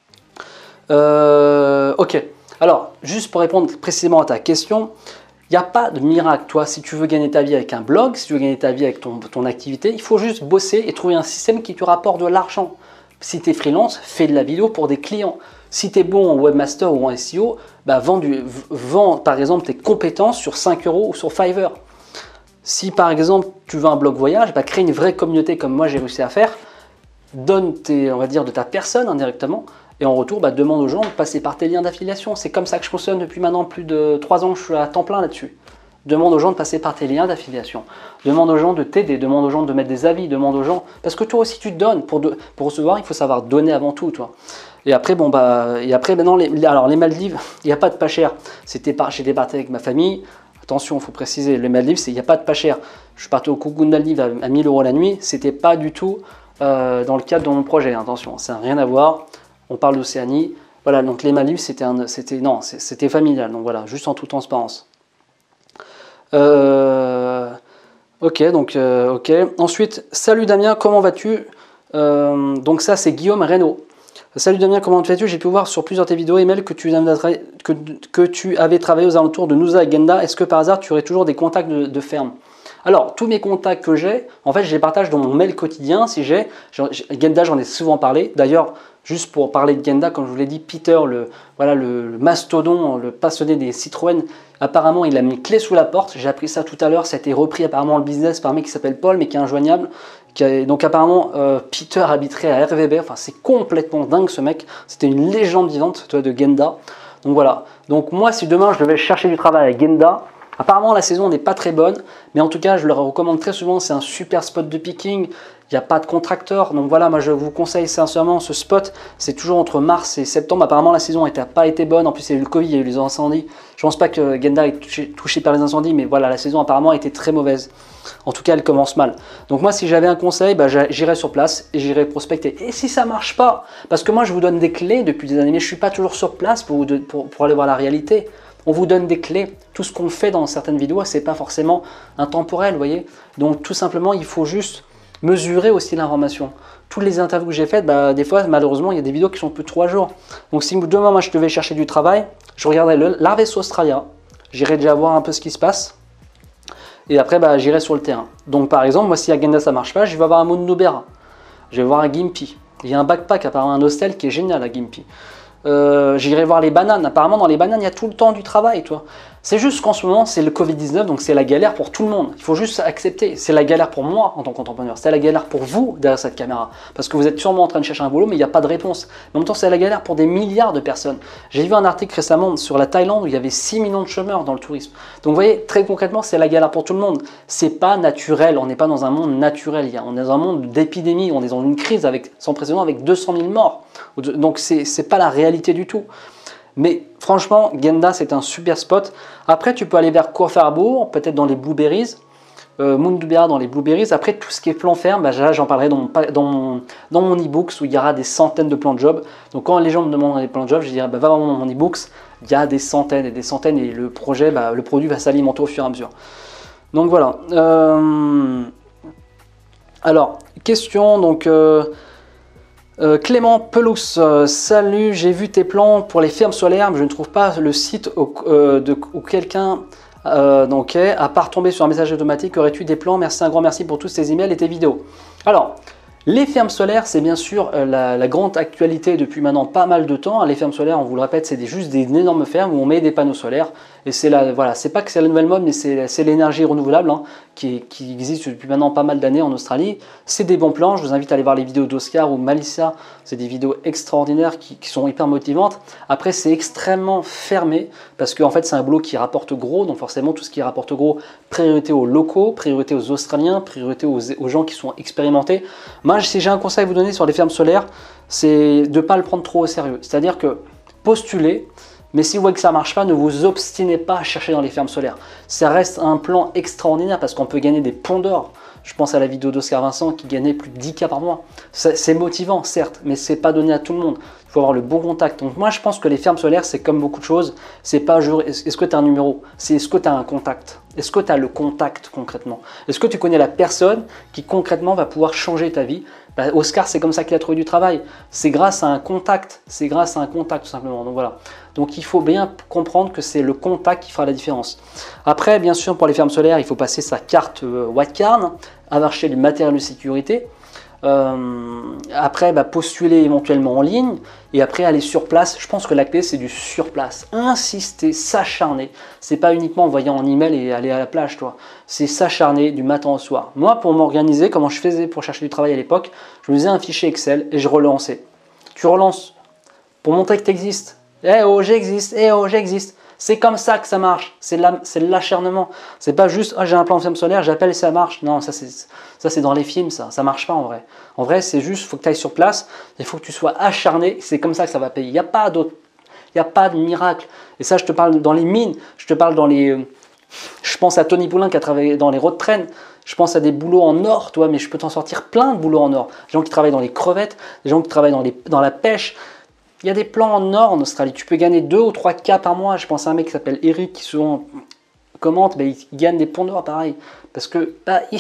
Euh, ok, alors, juste pour répondre précisément à ta question, il n'y a pas de miracle, toi, si tu veux gagner ta vie avec un blog, si tu veux gagner ta vie avec ton, ton activité, il faut juste bosser et trouver un système qui te rapporte de l'argent. Si tu es freelance, fais de la vidéo pour des clients. Si tu es bon en webmaster ou en S E O, bah, vends, du, vends par exemple tes compétences sur cinq euros ou sur Fiverr. Si par exemple tu veux un blog voyage, bah, crée une vraie communauté comme moi j'ai réussi à faire, donne tes, on va dire, de ta personne indirectement, et en retour bah, demande aux gens de passer par tes liens d'affiliation. C'est comme ça que je fonctionne depuis maintenant plus de trois ans, je suis à temps plein là-dessus. Demande aux gens de passer par tes liens d'affiliation, demande aux gens de t'aider, demande aux gens de mettre des avis, demande aux gens, parce que toi aussi tu te donnes, pour, de, pour recevoir il faut savoir donner avant tout toi. Et après, bon bah, et après maintenant, les, alors les Maldives, il n'y a pas de pas cher, j'étais parti avec ma famille. Attention, il faut préciser, les Maldives, il n'y a pas de pas cher. Je suis parti au Coucou de Maldives à, à mille euros la nuit. C'était pas du tout euh, dans le cadre de mon projet. Attention, ça n'a rien à voir. On parle d'Océanie. Voilà, donc les Maldives, c'était c'était non, c'était familial. Donc voilà, juste en toute transparence. Euh, ok, donc euh, ok. Ensuite, salut Damien, comment vas-tu? euh, Donc ça, c'est Guillaume Reynaud. Salut Damien, comment vas-tu? J'ai pu voir sur plusieurs de tes vidéos email que tu, que, que tu avais travaillé aux alentours de Nusa et Genda. Est-ce que par hasard tu aurais toujours des contacts de, de ferme? Alors, tous mes contacts que j'ai, en fait, je les partage dans mon mail quotidien. Si j'ai, Genda, j'en ai souvent parlé. D'ailleurs, juste pour parler de Genda, comme je vous l'ai dit, Peter, le, voilà, le, le mastodon, le passionné des Citroën, apparemment, il a mis une clé sous la porte. J'ai appris ça tout à l'heure. Ça a été repris apparemment le business par un mec qui s'appelle Paul, mais qui est injoignable. Donc apparemment, euh, Peter habiterait à R V B, enfin c'est complètement dingue ce mec, c'était une légende vivante toi, de Genda. Donc voilà, donc moi si demain je devais chercher du travail à Genda, apparemment la saison n'est pas très bonne, mais en tout cas je le recommande très souvent, c'est un super spot de picking, il n'y a pas de contracteur, donc voilà, moi je vous conseille sincèrement ce spot, c'est toujours entre mars et septembre, apparemment la saison n'a pas été bonne, en plus il y a eu le Covid, il y a eu les incendies, je pense pas que Genda ait touché, touché par les incendies, mais voilà, la saison apparemment a été très mauvaise. En tout cas, elle commence mal. Donc moi, si j'avais un conseil, bah, j'irais sur place et j'irais prospecter. Et si ça marche pas, parce que moi, je vous donne des clés depuis des années, mais je suis pas toujours sur place pour, vous, pour, pour aller voir la réalité. On vous donne des clés. Tout ce qu'on fait dans certaines vidéos, c'est pas forcément intemporel, vous voyez. Donc tout simplement, il faut juste mesurer aussi l'information. Toutes les interviews que j'ai faites, bah, des fois, malheureusement, il y a des vidéos qui sont plus de trois jours. Donc si demain, moi, je devais chercher du travail, je regarderais le l'Arvesio Australia. J'irais déjà voir un peu ce qui se passe. Et après, bah, j'irai sur le terrain. Donc, par exemple, moi, si à Genda ça marche pas, je vais voir un Mundubera. Je vais voir un Gympie. Il y a un backpack, apparemment, un hostel qui est génial à Gympie. Euh, j'irai voir les bananes. Apparemment, dans les bananes, il y a tout le temps du travail, toi. C'est juste qu'en ce moment, c'est le Covid dix-neuf, donc c'est la galère pour tout le monde. Il faut juste accepter. C'est la galère pour moi en tant qu'entrepreneur. C'est la galère pour vous derrière cette caméra. Parce que vous êtes sûrement en train de chercher un boulot, mais il n'y a pas de réponse. Mais en même temps, c'est la galère pour des milliards de personnes. J'ai vu un article récemment sur la Thaïlande où il y avait six millions de chômeurs dans le tourisme. Donc vous voyez, très concrètement, c'est la galère pour tout le monde. C'est pas naturel. On n'est pas dans un monde naturel. On est dans un monde d'épidémie. On est dans une crise avec, sans précédent avec deux cent mille morts. Donc c'est pas la réalité du tout. Mais franchement, Genda, c'est un super spot. Après, tu peux aller vers Courfarbourg, peut-être dans les Blueberries, euh, Mundubera dans les Blueberries. Après, tout ce qui est plan ferme, bah, là, j'en parlerai dans mon, dans mon, dans mon e-books où il y aura des centaines de plans de job. Donc, quand les gens me demandent des plans de job, je dirais, bah, va voir mon e-books, il y a des centaines et des centaines et le projet, bah, le produit va s'alimenter au fur et à mesure. Donc, voilà. Euh... Alors, question, donc... Euh... Euh, Clément Pelous, euh, salut, j'ai vu tes plans pour les fermes solaires, mais je ne trouve pas le site au, euh, de, où quelqu'un euh, donc, est, à part tomber sur un message automatique, aurais-tu des plans? Merci, un grand merci pour tous tes emails et tes vidéos. Alors, les fermes solaires, c'est bien sûr euh, la, la grande actualité depuis maintenant pas mal de temps. Les fermes solaires, on vous le répète, c'est des, juste des énormes fermes où on met des panneaux solaires. Et c'est la, voilà, c'est pas que c'est la nouvelle mode, mais c'est l'énergie renouvelable hein, qui, qui existe depuis maintenant pas mal d'années en Australie. C'est des bons plans. Je vous invite à aller voir les vidéos d'Oscar ou Melissa. C'est des vidéos extraordinaires qui, qui sont hyper motivantes. Après, c'est extrêmement fermé parce qu'en fait, c'est un boulot qui rapporte gros. Donc forcément, tout ce qui rapporte gros, priorité aux locaux, priorité aux Australiens, priorité aux, aux gens qui sont expérimentés. Moi, si j'ai un conseil à vous donner sur les fermes solaires, c'est de ne pas le prendre trop au sérieux. C'est-à-dire que postuler. Mais si vous voyez que ça ne marche pas, ne vous obstinez pas à chercher dans les fermes solaires. Ça reste un plan extraordinaire parce qu'on peut gagner des ponts d'or. Je pense à la vidéo d'Oscar Vincent qui gagnait plus de dix K par mois. C'est motivant, certes, mais ce n'est pas donné à tout le monde. Il faut avoir le bon contact. Donc moi, je pense que les fermes solaires, c'est comme beaucoup de choses. C'est pas est-ce que tu as un numéro, c'est est-ce que tu as un contact. Est-ce que tu as le contact concrètement? Est-ce que tu connais la personne qui concrètement va pouvoir changer ta vie? Bah, Oscar, c'est comme ça qu'il a trouvé du travail. C'est grâce à un contact. C'est grâce à un contact, tout simplement. Donc voilà. Donc il faut bien comprendre que c'est le contact qui fera la différence. Après, bien sûr, pour les fermes solaires, il faut passer sa carte euh, Whitecard, acheter du matériel de sécurité. Euh, après, bah, postuler éventuellement en ligne et après aller sur place. Je pense que la clé, c'est du sur place. Insister, s'acharner. C'est pas uniquement envoyer un email et aller à la plage, toi. C'est s'acharner du matin au soir. Moi, pour m'organiser, comment je faisais pour chercher du travail à l'époque, je me faisais un fichier Excel et je relançais. Tu relances pour montrer que tu existes. Eh oh, j'existe, eh oh, j'existe. C'est comme ça que ça marche, c'est l'acharnement. C'est pas juste oh, j'ai un plan de ferme solaire, j'appelle et ça marche. Non, ça c'est dans les films, ça ça marche pas en vrai. En vrai, c'est juste, il faut que tu ailles sur place, il faut que tu sois acharné, c'est comme ça que ça va payer. Il n'y a pas d'autre, il n'y a pas de miracle. Et ça, je te parle dans les mines, je te parle dans les. Je pense à Tony Poulain qui a travaillé dans les road trains. Je pense à des boulots en or, toi, mais je peux t'en sortir plein de boulots en or. Des gens qui travaillent dans les crevettes, des gens qui travaillent dans, les, dans la pêche. Il y a des plans en or en Australie. Tu peux gagner deux ou trois K par mois. Je pense à un mec qui s'appelle Eric qui souvent commente, mais il gagne des ponts d'or pareil. Parce que bah, il,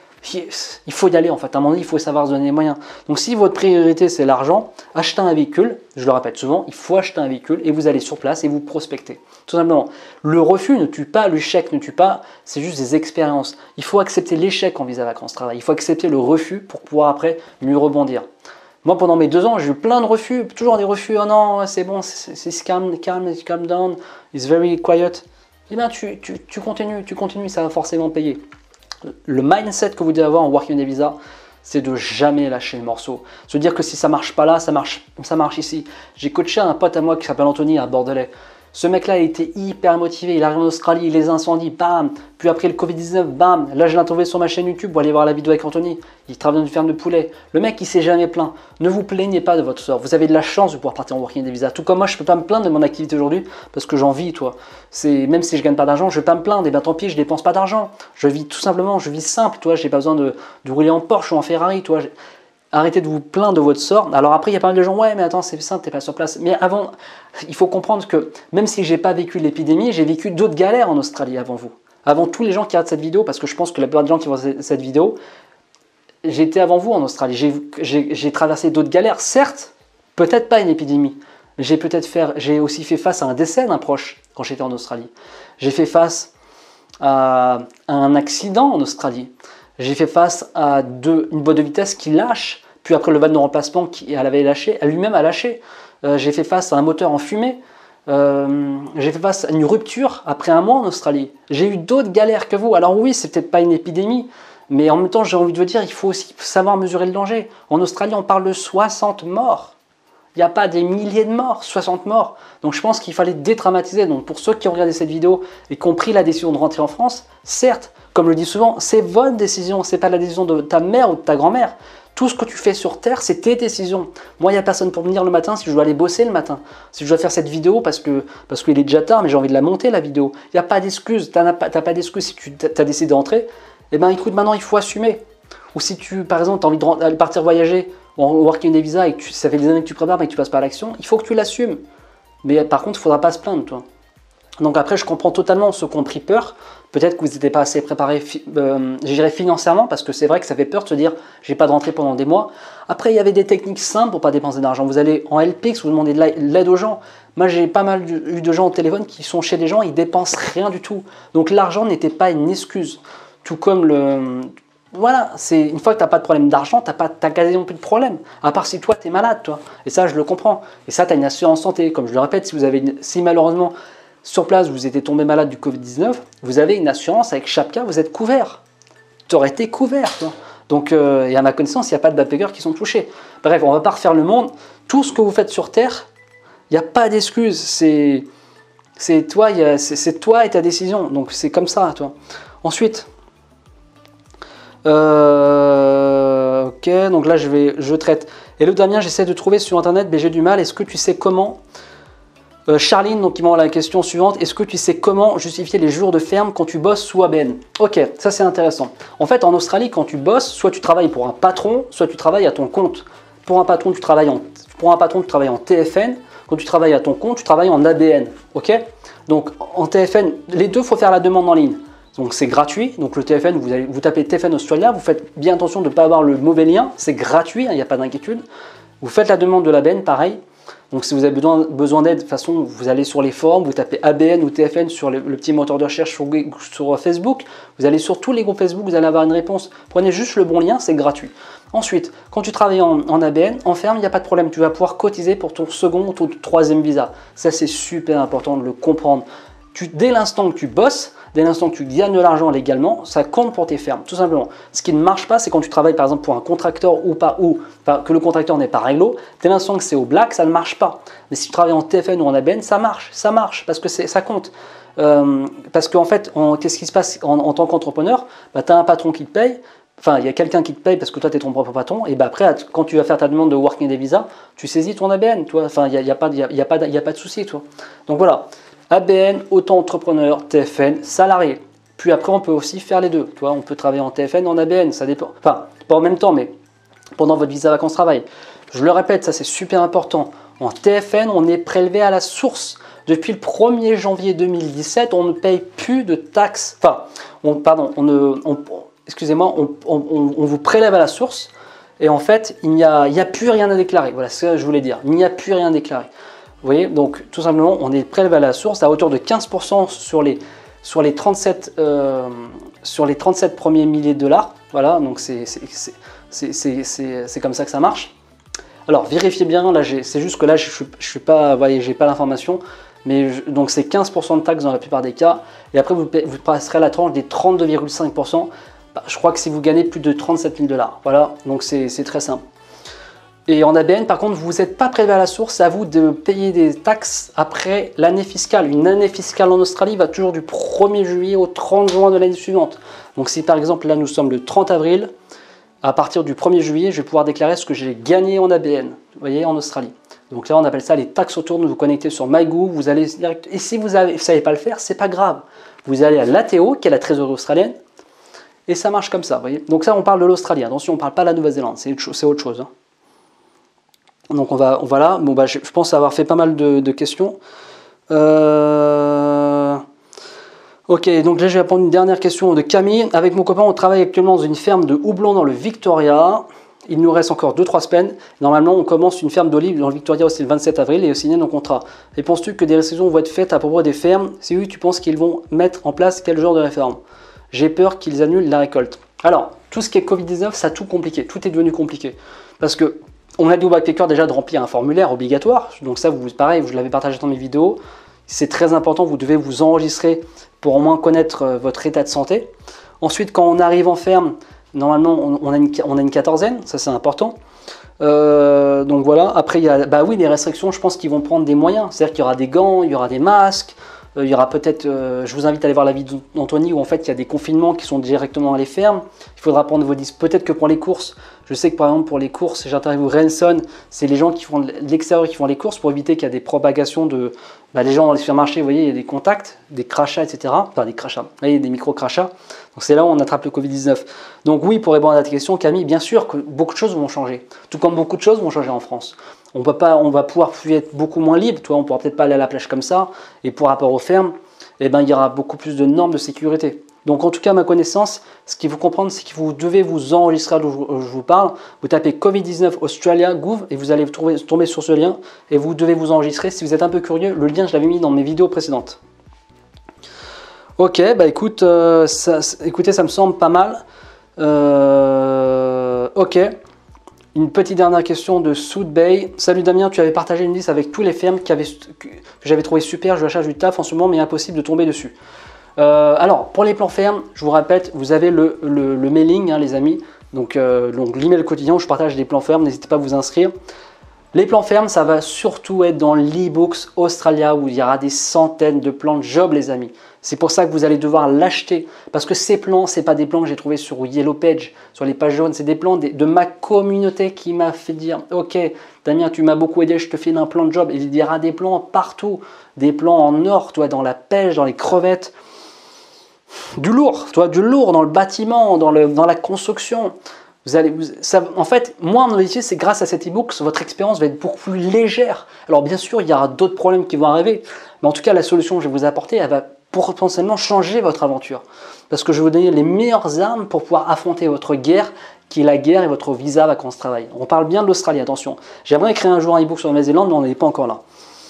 il faut y aller en fait. À un moment donné, il faut savoir se donner les moyens. Donc si votre priorité c'est l'argent, achetez un véhicule. Je le répète souvent, il faut acheter un véhicule et vous allez sur place et vous prospectez. Tout simplement. Le refus ne tue pas, l'échec ne tue pas. C'est juste des expériences. Il faut accepter l'échec en visa vacances travail. Il faut accepter le refus pour pouvoir après mieux rebondir. Moi, pendant mes deux ans, j'ai eu plein de refus, toujours des refus. Oh non, c'est bon, c'est calm, calm, calm down, it's very quiet. Eh bien, tu, tu, tu continues, tu continues, ça va forcément payer. Le mindset que vous devez avoir en Working Holiday Visa, c'est de jamais lâcher le morceau. Se dire que si ça marche pas là, ça marche, ça marche ici. J'ai coaché un pote à moi qui s'appelle Anthony à Bordelais. Ce mec-là, il était hyper motivé. Il arrive en Australie, les incendies, bam. Puis après le Covid dix-neuf, bam. Là, je l'ai trouvé sur ma chaîne YouTube. Vous allez voir la vidéo avec Anthony. Il travaille dans une ferme de poulet. Le mec, il s'est jamais plaint. Ne vous plaignez pas de votre sort. Vous avez de la chance de pouvoir partir en Working Holiday Visa. Tout comme moi, je ne peux pas me plaindre de mon activité aujourd'hui parce que j'en vis, toi. Même si je gagne pas d'argent, je ne vais pas me plaindre. Et bien, tant pis, je dépense pas d'argent. Je vis tout simplement, je vis simple, toi. J'ai pas besoin de, de rouler en Porsche ou en Ferrari, toi. Arrêtez de vous plaindre de votre sort. Alors après, il y a pas mal de gens, ouais, mais attends, c'est simple, t'es pas sur place. Mais avant, il faut comprendre que même si j'ai pas vécu l'épidémie, j'ai vécu d'autres galères en Australie avant vous. Avant tous les gens qui regardent cette vidéo, parce que je pense que la plupart des gens qui voient cette vidéo, j'étais avant vous en Australie. J'ai traversé d'autres galères. Certes, peut-être pas une épidémie. J'ai peut-être fait, j'ai aussi fait face à un décès d'un proche quand j'étais en Australie. J'ai fait face à un accident en Australie. J'ai fait face à deux, une boîte de vitesse qui lâche, puis après le van de remplacement qui elle avait lâché, elle lui-même a lâché. Euh, j'ai fait face à un moteur en fumée. Euh, j'ai fait face à une rupture après un mois en Australie. J'ai eu d'autres galères que vous. Alors oui, c'est peut-être pas une épidémie, mais en même temps, j'ai envie de vous dire, il faut aussi savoir mesurer le danger. En Australie, on parle de soixante morts. Il n'y a pas des milliers de morts, soixante morts. Donc je pense qu'il fallait dédramatiser. Donc pour ceux qui ont regardé cette vidéo et qui ont pris la décision de rentrer en France, certes, comme je le dis souvent, c'est votre décision, c'est pas la décision de ta mère ou de ta grand-mère. Tout ce que tu fais sur Terre, c'est tes décisions. Moi, il n'y a personne pour venir le matin si je dois aller bosser le matin. Si je dois faire cette vidéo parce que parce qu'il est déjà tard, mais j'ai envie de la monter, la vidéo. Il n'y a pas d'excuse. Tu n'as pas, pas d'excuse si tu as décidé d'entrer. Eh bien, écoute, maintenant, il faut assumer. Ou si tu, par exemple, tu as envie d'aller partir voyager en working des visas et que tu, ça fait des années que tu prépares mais que tu passes pas à l'action, il faut que tu l'assumes. Mais par contre, il ne faudra pas se plaindre, toi. Donc après, je comprends totalement ceux qui ont pris peur. Peut-être que vous n'étiez pas assez préparé, euh, je dirais financièrement, parce que c'est vrai que ça fait peur de se dire j'ai pas de rentrée pendant des mois. Après, il y avait des techniques simples pour pas dépenser d'argent. Vous allez en L P X, vous demandez de l'aide aux gens. Moi, j'ai pas mal eu de gens au téléphone qui sont chez des gens, ils dépensent rien du tout. Donc l'argent n'était pas une excuse. Tout comme le... Voilà, c'est une fois que tu n'as pas de problème d'argent, tu n'as pas t'as quasiment plus de problème. À part si toi, tu es malade, toi. Et ça, je le comprends. Et ça, tu as une assurance santé. Comme je le répète, si vous avez une... si malheureusement... sur place, vous étiez tombé malade du Covid dix-neuf, vous avez une assurance avec chaque cas, vous êtes couvert. Tu aurais été couvert. Toi. Donc, euh, et à ma connaissance, il n'y a pas de backpackers qui sont touchés. Bref, on ne va pas refaire le monde. Tout ce que vous faites sur Terre, il n'y a pas d'excuse. C'est toi, c'est toi et ta décision. Donc, c'est comme ça. Toi. Ensuite, euh, ok, donc là, je, vais, je traite. Et le dernier, j'essaie de trouver sur Internet, mais j'ai du mal. Est-ce que tu sais comment... Euh, Charline, donc, il m'envoie la question suivante. Est-ce que tu sais comment justifier les jours de ferme quand tu bosses sous A B N? Ok, ça c'est intéressant. En fait, en Australie, quand tu bosses, soit tu travailles pour un patron, soit tu travailles à ton compte. Pour un patron, tu travailles en, pour un patron, tu travailles en T F N. Quand tu travailles à ton compte, tu travailles en A B N. Ok? Donc en T F N, les deux, il faut faire la demande en ligne. Donc c'est gratuit. Donc le T F N, vous, allez, vous tapez T F N Australia, vous faites bien attention de ne pas avoir le mauvais lien. C'est gratuit, il hein, n'y a pas d'inquiétude. Vous faites la demande de l'A B N, pareil. Donc si vous avez besoin, besoin d'aide, de toute façon, vous allez sur les forums, vous tapez A B N ou T F N sur le, le petit moteur de recherche sur, sur Facebook, vous allez sur tous les groupes Facebook, vous allez avoir une réponse. Prenez juste le bon lien, c'est gratuit. Ensuite, quand tu travailles en, en A B N, en ferme, il n'y a pas de problème, tu vas pouvoir cotiser pour ton second ou ton troisième visa. Ça, c'est super important de le comprendre. Tu, dès l'instant que tu bosses, dès l'instant que tu gagnes de l'argent légalement, ça compte pour tes fermes, tout simplement. Ce qui ne marche pas, c'est quand tu travailles par exemple pour un contracteur ou pas, ou enfin, que le contracteur n'est pas réglo, dès l'instant que c'est au black, ça ne marche pas. Mais si tu travailles en T F N ou en A B N, ça marche, ça marche, parce que ça compte. Euh, parce qu'en fait, qu'est-ce qui se passe en, en tant qu'entrepreneur? Bah, tu as un patron qui te paye, enfin, il y a quelqu'un qui te paye parce que toi, tu es ton propre patron, et bah, après, quand tu vas faire ta demande de working des visas, tu saisis ton A B N, toi. Enfin, il n'y a, y a, pas, y a, y a, pas, y a pas de souci, toi. Donc voilà. A B N, auto-entrepreneur, T F N, salarié. Puis après, on peut aussi faire les deux. Tu vois, on peut travailler en T F N, en A B N, ça dépend. Enfin, pas en même temps, mais pendant votre visa vacances-travail. Je le répète, ça c'est super important. En T F N, on est prélevé à la source. Depuis le premier janvier deux mille dix-sept, on ne paye plus de taxes. Enfin, on, pardon, on ne, on, excusez-moi, on, on, on vous prélève à la source. Et en fait, il n'y a, il n'y a plus rien à déclarer. Voilà ce que je voulais dire. Il n'y a plus rien à déclarer. Vous voyez, donc tout simplement, on est prélevé à la source à hauteur de quinze pour cent sur les, sur les, trente-sept, euh, sur les trente-sept premiers milliers de dollars. Voilà, donc c'est comme ça que ça marche. Alors, vérifiez bien, là, c'est juste que là, je ne suis pas, vous voyez, j'ai pas l'information, mais je, donc c'est quinze pour cent de taxes dans la plupart des cas. Et après, vous, vous passerez à la tranche des trente-deux virgule cinq pour cent. Bah, je crois que si vous gagnez plus de trente-sept mille dollars. Voilà, donc c'est très simple. Et en A B N, par contre, vous n'êtes pas prélevé à la source, c'est à vous de payer des taxes après l'année fiscale. Une année fiscale en Australie va toujours du premier juillet au trente juin de l'année suivante. Donc si par exemple, là nous sommes le trente avril, à partir du premier juillet, je vais pouvoir déclarer ce que j'ai gagné en A B N, vous voyez, en Australie. Donc là, on appelle ça les taxes autour. Vous vous connectez sur MyGo, vous allez direct. Et si vous ne savez pas le faire, c'est pas grave. Vous allez à l'A T O, qui est la trésorerie australienne, et ça marche comme ça, vous voyez. Donc ça, on parle de l'Australie. Attention, on ne parle pas de la Nouvelle-Zélande, c'est autre chose. Hein. Donc on va, on va là. Bon, bah, je, je pense avoir fait pas mal de, de questions. Euh... Ok, donc là je vais répondre une dernière question de Camille. Avec mon copain, on travaille actuellement dans une ferme de houblon dans le Victoria. Il nous reste encore deux trois semaines. Normalement, on commence une ferme d'olives dans le Victoria aussi le vingt-sept avril et signer nos contrats. Et penses-tu que des restrictions vont être faites à propos des fermes? Si oui, tu penses qu'ils vont mettre en place quel genre de réforme? J'ai peur qu'ils annulent la récolte. Alors, tout ce qui est Covid dix-neuf, ça a tout compliqué. Tout est devenu compliqué. Parce que on a dit au backpacker déjà de remplir un formulaire obligatoire. Donc ça, vous, pareil, je l'avais partagé dans mes vidéos. C'est très important, vous devez vous enregistrer pour au moins connaître euh, votre état de santé. Ensuite, quand on arrive en ferme, normalement, on, on, a, une, on a une quatorzaine, ça c'est important. Euh, donc voilà, après, il y a bah oui, les restrictions, je pense qu'ils vont prendre des moyens. C'est-à-dire qu'il y aura des gants, il y aura des masques. Il y aura peut-être, euh, je vous invite à aller voir la vidéo d'Anthony où en fait il y a des confinements qui sont directement à les fermes. Il faudra prendre vos disques. Peut-être que pour les courses, je sais que par exemple pour les courses, j'interviewe Renson, c'est les gens qui font de l'extérieur qui font les courses pour éviter qu'il y ait des propagations de. Bah, les gens dans les supermarchés, vous voyez, il y a des contacts, des crachats, et cetera. Enfin des crachats, vous voyez, des micro-crachats. Donc c'est là où on attrape le Covid dix-neuf. Donc oui, pour répondre à ta question, Camille, bien sûr que beaucoup de choses vont changer. Tout comme beaucoup de choses vont changer en France. On peut pas, on va pouvoir être beaucoup moins libre, toi, on pourra peut-être pas aller à la plage comme ça. Et pour rapport aux fermes, eh ben, il y aura beaucoup plus de normes de sécurité. Donc en tout cas, à ma connaissance, ce qu'il faut comprendre, c'est que vous devez vous enregistrer d'où je vous parle. Vous tapez Covid dix-neuf Australia Gouv et vous allez trouver, tomber sur ce lien et vous devez vous enregistrer. Si vous êtes un peu curieux, le lien, je l'avais mis dans mes vidéos précédentes. Ok, bah écoute, euh, ça, écoutez, ça me semble pas mal. Euh, ok. Une petite dernière question de South Bay. Salut Damien, tu avais partagé une liste avec tous les fermes que, que j'avais trouvé super. Je recherche du taf en ce moment, mais impossible de tomber dessus. Euh, alors, pour les plans fermes, je vous répète, vous avez le, le, le mailing, hein, les amis. Donc, euh, donc l'email quotidien où je partage des plans fermes. N'hésitez pas à vous inscrire. Les plans fermes, ça va surtout être dans l'e-books Australia où il y aura des centaines de plans de job, les amis. C'est pour ça que vous allez devoir l'acheter. Parce que ces plans, ce n'est pas des plans que j'ai trouvés sur Yellow Page, sur les pages jaunes. C'est des plans de, de ma communauté qui m'a fait dire « Ok, Damien, tu m'as beaucoup aidé, je te fais un plan de job. » Il y aura des plans partout. Des plans en or, toi, dans la pêche, dans les crevettes. Du lourd, toi, du lourd dans le bâtiment, dans, le, dans la construction. Vous allez, vous, ça, en fait, moi, mon objectif, c'est grâce à cet e-book, votre expérience va être beaucoup plus légère. Alors, bien sûr, il y aura d'autres problèmes qui vont arriver. Mais en tout cas, la solution que je vais vous apporter, elle va potentiellement changer votre aventure. Parce que je vais vous donner les meilleures armes pour pouvoir affronter votre guerre, qui est la guerre et votre visa vacances travail. On parle bien de l'Australie, attention. J'aimerais créer un jour un e-book sur la Nouvelle-Zélande, mais on n'est pas encore là.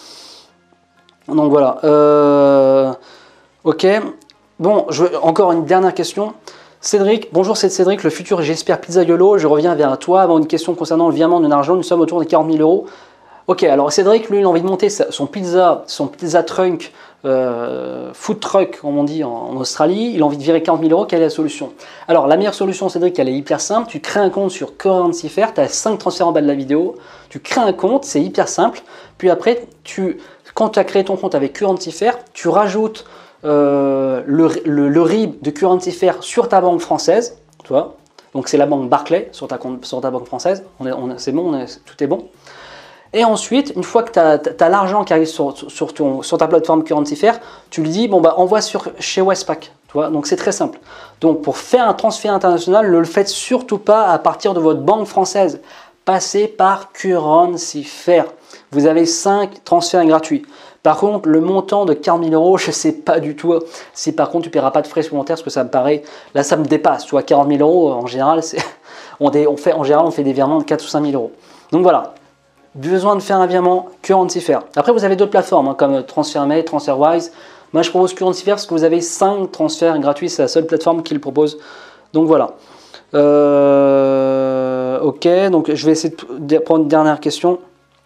Donc voilà. Euh, ok. Bon, je veux, encore une dernière question. Cédric, bonjour, c'est Cédric, le futur, j'espère, Pizzaiolo. Je reviens vers toi avant une question concernant le virement de l'argent. Nous sommes autour des quarante mille euros. Ok, alors Cédric, lui, il a envie de monter son pizza, son pizza trunk, euh, food truck, comme on dit en, en Australie. Il a envie de virer quarante mille euros. Quelle est la solution? Alors, la meilleure solution, Cédric, elle est hyper simple. Tu crées un compte sur Currency Fair. Tu as cinq transferts en bas de la vidéo. Tu crées un compte, c'est hyper simple. Puis après, tu, quand tu as créé ton compte avec Currency Fair, tu rajoutes euh, le, le, le R I B de Currency Fair sur ta banque française. Tu vois, donc, c'est la banque Barclays sur ta, compte, sur ta banque française. On est, on est, c'est bon, on est, tout est bon. Et ensuite, une fois que tu as, as l'argent qui arrive sur, sur, ton, sur ta plateforme Currency Fair, tu lui dis, bon, bah, envoie sur, chez Westpac. Tu vois, donc, c'est très simple. Donc, pour faire un transfert international, ne le faites surtout pas à partir de votre banque française. Passez par Currency Fair. Vous avez cinq transferts gratuits. Par contre, le montant de quarante mille euros, je ne sais pas du tout si par contre tu ne paieras pas de frais supplémentaires, parce que ça me paraît, là ça me dépasse. Tu vois, quarante mille euros, en général, on, on fait, en général, on fait des virements de quatre ou cinq mille euros. Donc voilà. Besoin de faire un virement Currency Fair. Après, vous avez d'autres plateformes hein, comme TransferMate, TransferWise. Moi, je propose Currency Fair parce que vous avez cinq transferts gratuits. C'est la seule plateforme qui le propose. Donc voilà. Euh, ok, donc je vais essayer de prendre une dernière question.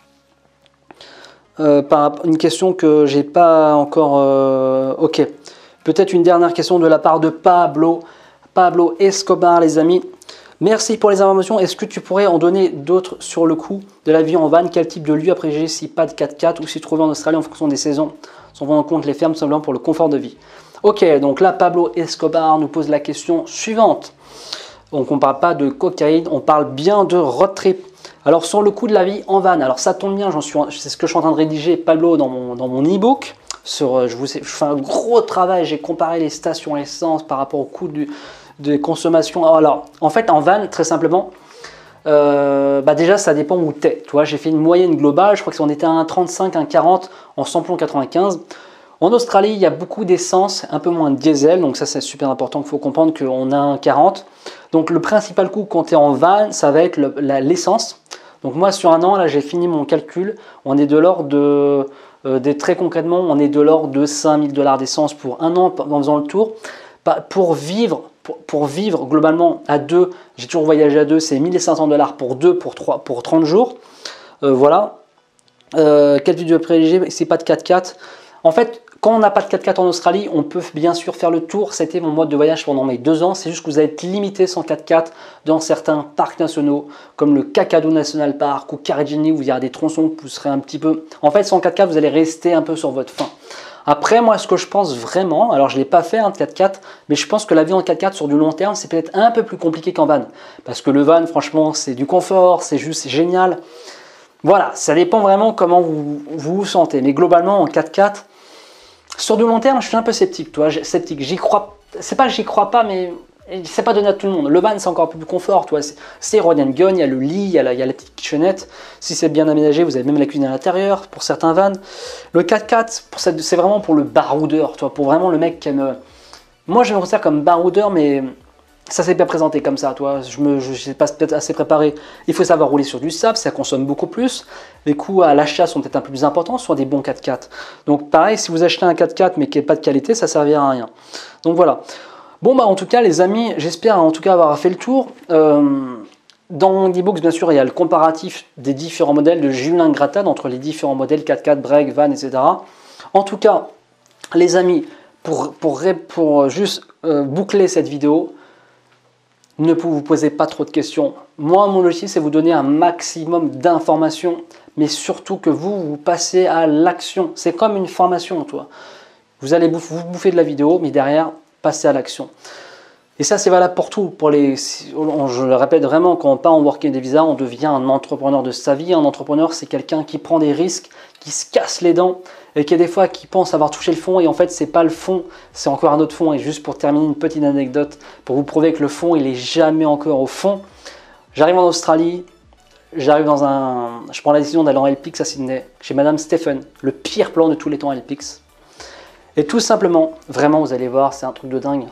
Euh, par une question que j'ai pas encore. Euh, ok. Peut-être une dernière question de la part de Pablo. Pablo Escobar, les amis. Merci pour les informations. Est-ce que tu pourrais en donner d'autres sur le coût de la vie en van? Quel type de lieu à privilégier si pas de quatre-quatre ou si trouvé en Australie en fonction des saisons? Sans prendre en compte les fermes simplement pour le confort de vie. Ok, donc là Pablo Escobar nous pose la question suivante. Donc on ne parle pas de cocaïne, on parle bien de road trip. Alors sur le coût de la vie en van, alors ça tombe bien, c'est ce que je suis en train de rédiger Pablo dans mon, dans mon e-book. Sur, je, vous, je fais un gros travail, j'ai comparé les stations essence par rapport au coût du... de consommation. Alors, en fait, en van, très simplement, euh, bah déjà, ça dépend où tu es. Tu vois, j'ai fait une moyenne globale. Je crois que si on était à un trente-cinq, un quarante en samplon quatre-vingt-quinze. En Australie, il y a beaucoup d'essence, un peu moins de diesel. Donc ça, c'est super important. Il faut comprendre qu'on a un quarante. Donc le principal coût quand tu es en van, ça va être l'essence. Donc moi, sur un an, là, j'ai fini mon calcul. On est de l'ordre de... Euh, des, très concrètement, on est de l'ordre de cinq mille dollars d'essence pour un an en faisant le tour. Pour vivre, pour, pour vivre globalement à deux, j'ai toujours voyagé à deux, c'est mille cinq cents dollars pour deux, pour, trois, pour trente jours. Euh, voilà. Euh, quelle vidéo privilégiée? C'est pas de quatre-quatre. En fait, quand on n'a pas de quatre-quatre en Australie, on peut bien sûr faire le tour. C'était mon mode de voyage pendant mes deux ans. C'est juste que vous allez être limité sans quatre-quatre dans certains parcs nationaux, comme le Kakadu National Park ou Karijini, où il y a des tronçons que vous serez un petit peu... En fait, sans quatre-quatre, vous allez rester un peu sur votre faim. Après, moi, ce que je pense vraiment, alors je ne l'ai pas fait un hein, de quatre-quatre, mais je pense que la vie en quatre-quatre sur du long terme, c'est peut-être un peu plus compliqué qu'en van. Parce que le van, franchement, c'est du confort, c'est juste génial. Voilà, ça dépend vraiment comment vous vous, vous sentez. Mais globalement, en quatre-quatre, sur du long terme, je suis un peu sceptique, toi, sceptique. J'y crois, c'est pas que j'y crois pas, mais c'est pas donné à tout le monde. Le van, c'est encore plus confort, toi. C'est run and gun, il y a le lit, il y a la, il y a la petite kitchenette. Si c'est bien aménagé, vous avez même la cuisine à l'intérieur pour certains vans. Le quatre-quatre, c'est vraiment pour le baroudeur, toi, pour vraiment le mec qui aime. Moi, je me considère comme baroudeur, mais ça s'est pas présenté comme ça, toi. Je me, je sais pas peut-être assez préparé. Il faut savoir rouler sur du sable, ça consomme beaucoup plus. Les coûts à l'achat sont peut-être un peu plus importants sur des bons quatre-quatre. Donc pareil, si vous achetez un quatre-quatre mais qui n'est pas de qualité, ça ne servira à rien. Donc voilà. Bon bah en tout cas les amis, j'espère en tout cas avoir fait le tour. Euh, dans mon e-books, bien sûr, il y a le comparatif des différents modèles de Julien Grattan entre les différents modèles quatre-quatre, break, van, et cetera. En tout cas, les amis, pour, pour, pour juste euh, boucler cette vidéo, ne vous posez pas trop de questions. Moi, mon objectif, c'est vous donner un maximum d'informations, mais surtout que vous, vous passez à l'action. C'est comme une formation, toi. Vous allez bouffer, vous bouffer de la vidéo, mais derrière, passez à l'action. Et ça, c'est valable pour tout. Pour les, je le répète vraiment, quand on part en Working Holiday Visa, on devient un entrepreneur de sa vie. Un entrepreneur, c'est quelqu'un qui prend des risques, qui se casse les dents, et qui des fois qui pense avoir touché le fond, et en fait, c'est pas le fond, c'est encore un autre fond. Et juste pour terminer, une petite anecdote, pour vous prouver que le fond, il est jamais encore au fond. J'arrive en Australie, j'arrive dans un... Je prends la décision d'aller en L P X à Sydney, chez Madame Stephen, le pire plan de tous les temps L P X. Et tout simplement, vraiment, vous allez voir, c'est un truc de dingue.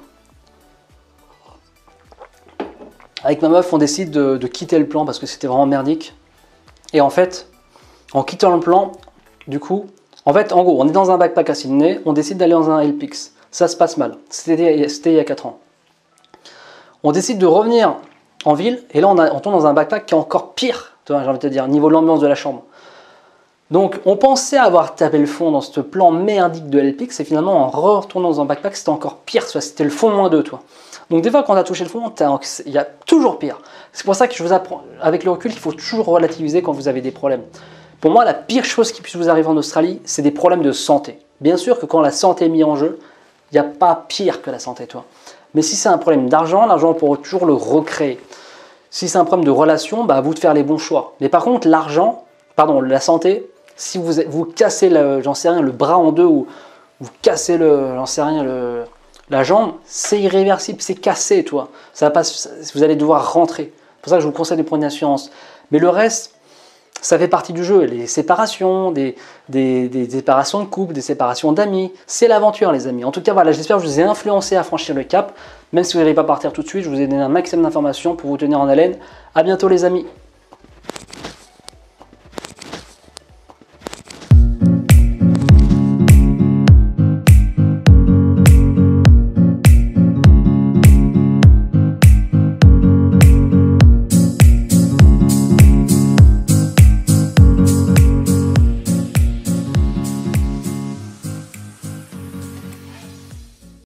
Avec ma meuf, on décide de, de quitter le plan parce que c'était vraiment merdique. Et en fait, en quittant le plan, du coup, en fait, en gros, on est dans un backpack à Sydney, on décide d'aller dans un L P X. Ça se passe mal. C'était il y a quatre ans. On décide de revenir en ville, et là, on, a, on tombe dans un backpack qui est encore pire, j'ai envie de te dire, niveau de l'ambiance de la chambre. Donc, on pensait avoir tapé le fond dans ce plan merdique de L P X, et finalement, en retournant dans un backpack, c'était encore pire, c'était le fond moins deux, toi. Donc des fois quand on a touché le fond, il y a toujours pire. C'est pour ça que je vous apprends, avec le recul, qu'il faut toujours relativiser quand vous avez des problèmes. Pour moi, la pire chose qui puisse vous arriver en Australie, c'est des problèmes de santé. Bien sûr que quand la santé est mise en jeu, il n'y a pas pire que la santé, toi. Mais si c'est un problème d'argent, l'argent, on pourra toujours le recréer. Si c'est un problème de relation, bah, à vous de faire les bons choix. Mais par contre, l'argent, pardon, la santé, si vous, vous cassez, j'en sais rien, le bras en deux, ou vous cassez le, j'en sais rien, le... La jambe, c'est irréversible, c'est cassé, toi. Ça va pas, vous allez devoir rentrer. C'est pour ça que je vous conseille de prendre une assurance. Mais le reste, ça fait partie du jeu. Les séparations, des, des, des séparations de couple, des séparations d'amis. C'est l'aventure, les amis. En tout cas, voilà, j'espère que je vous ai influencé à franchir le cap. Même si vous n'allez pas partir tout de suite, je vous ai donné un maximum d'informations pour vous tenir en haleine. À bientôt, les amis.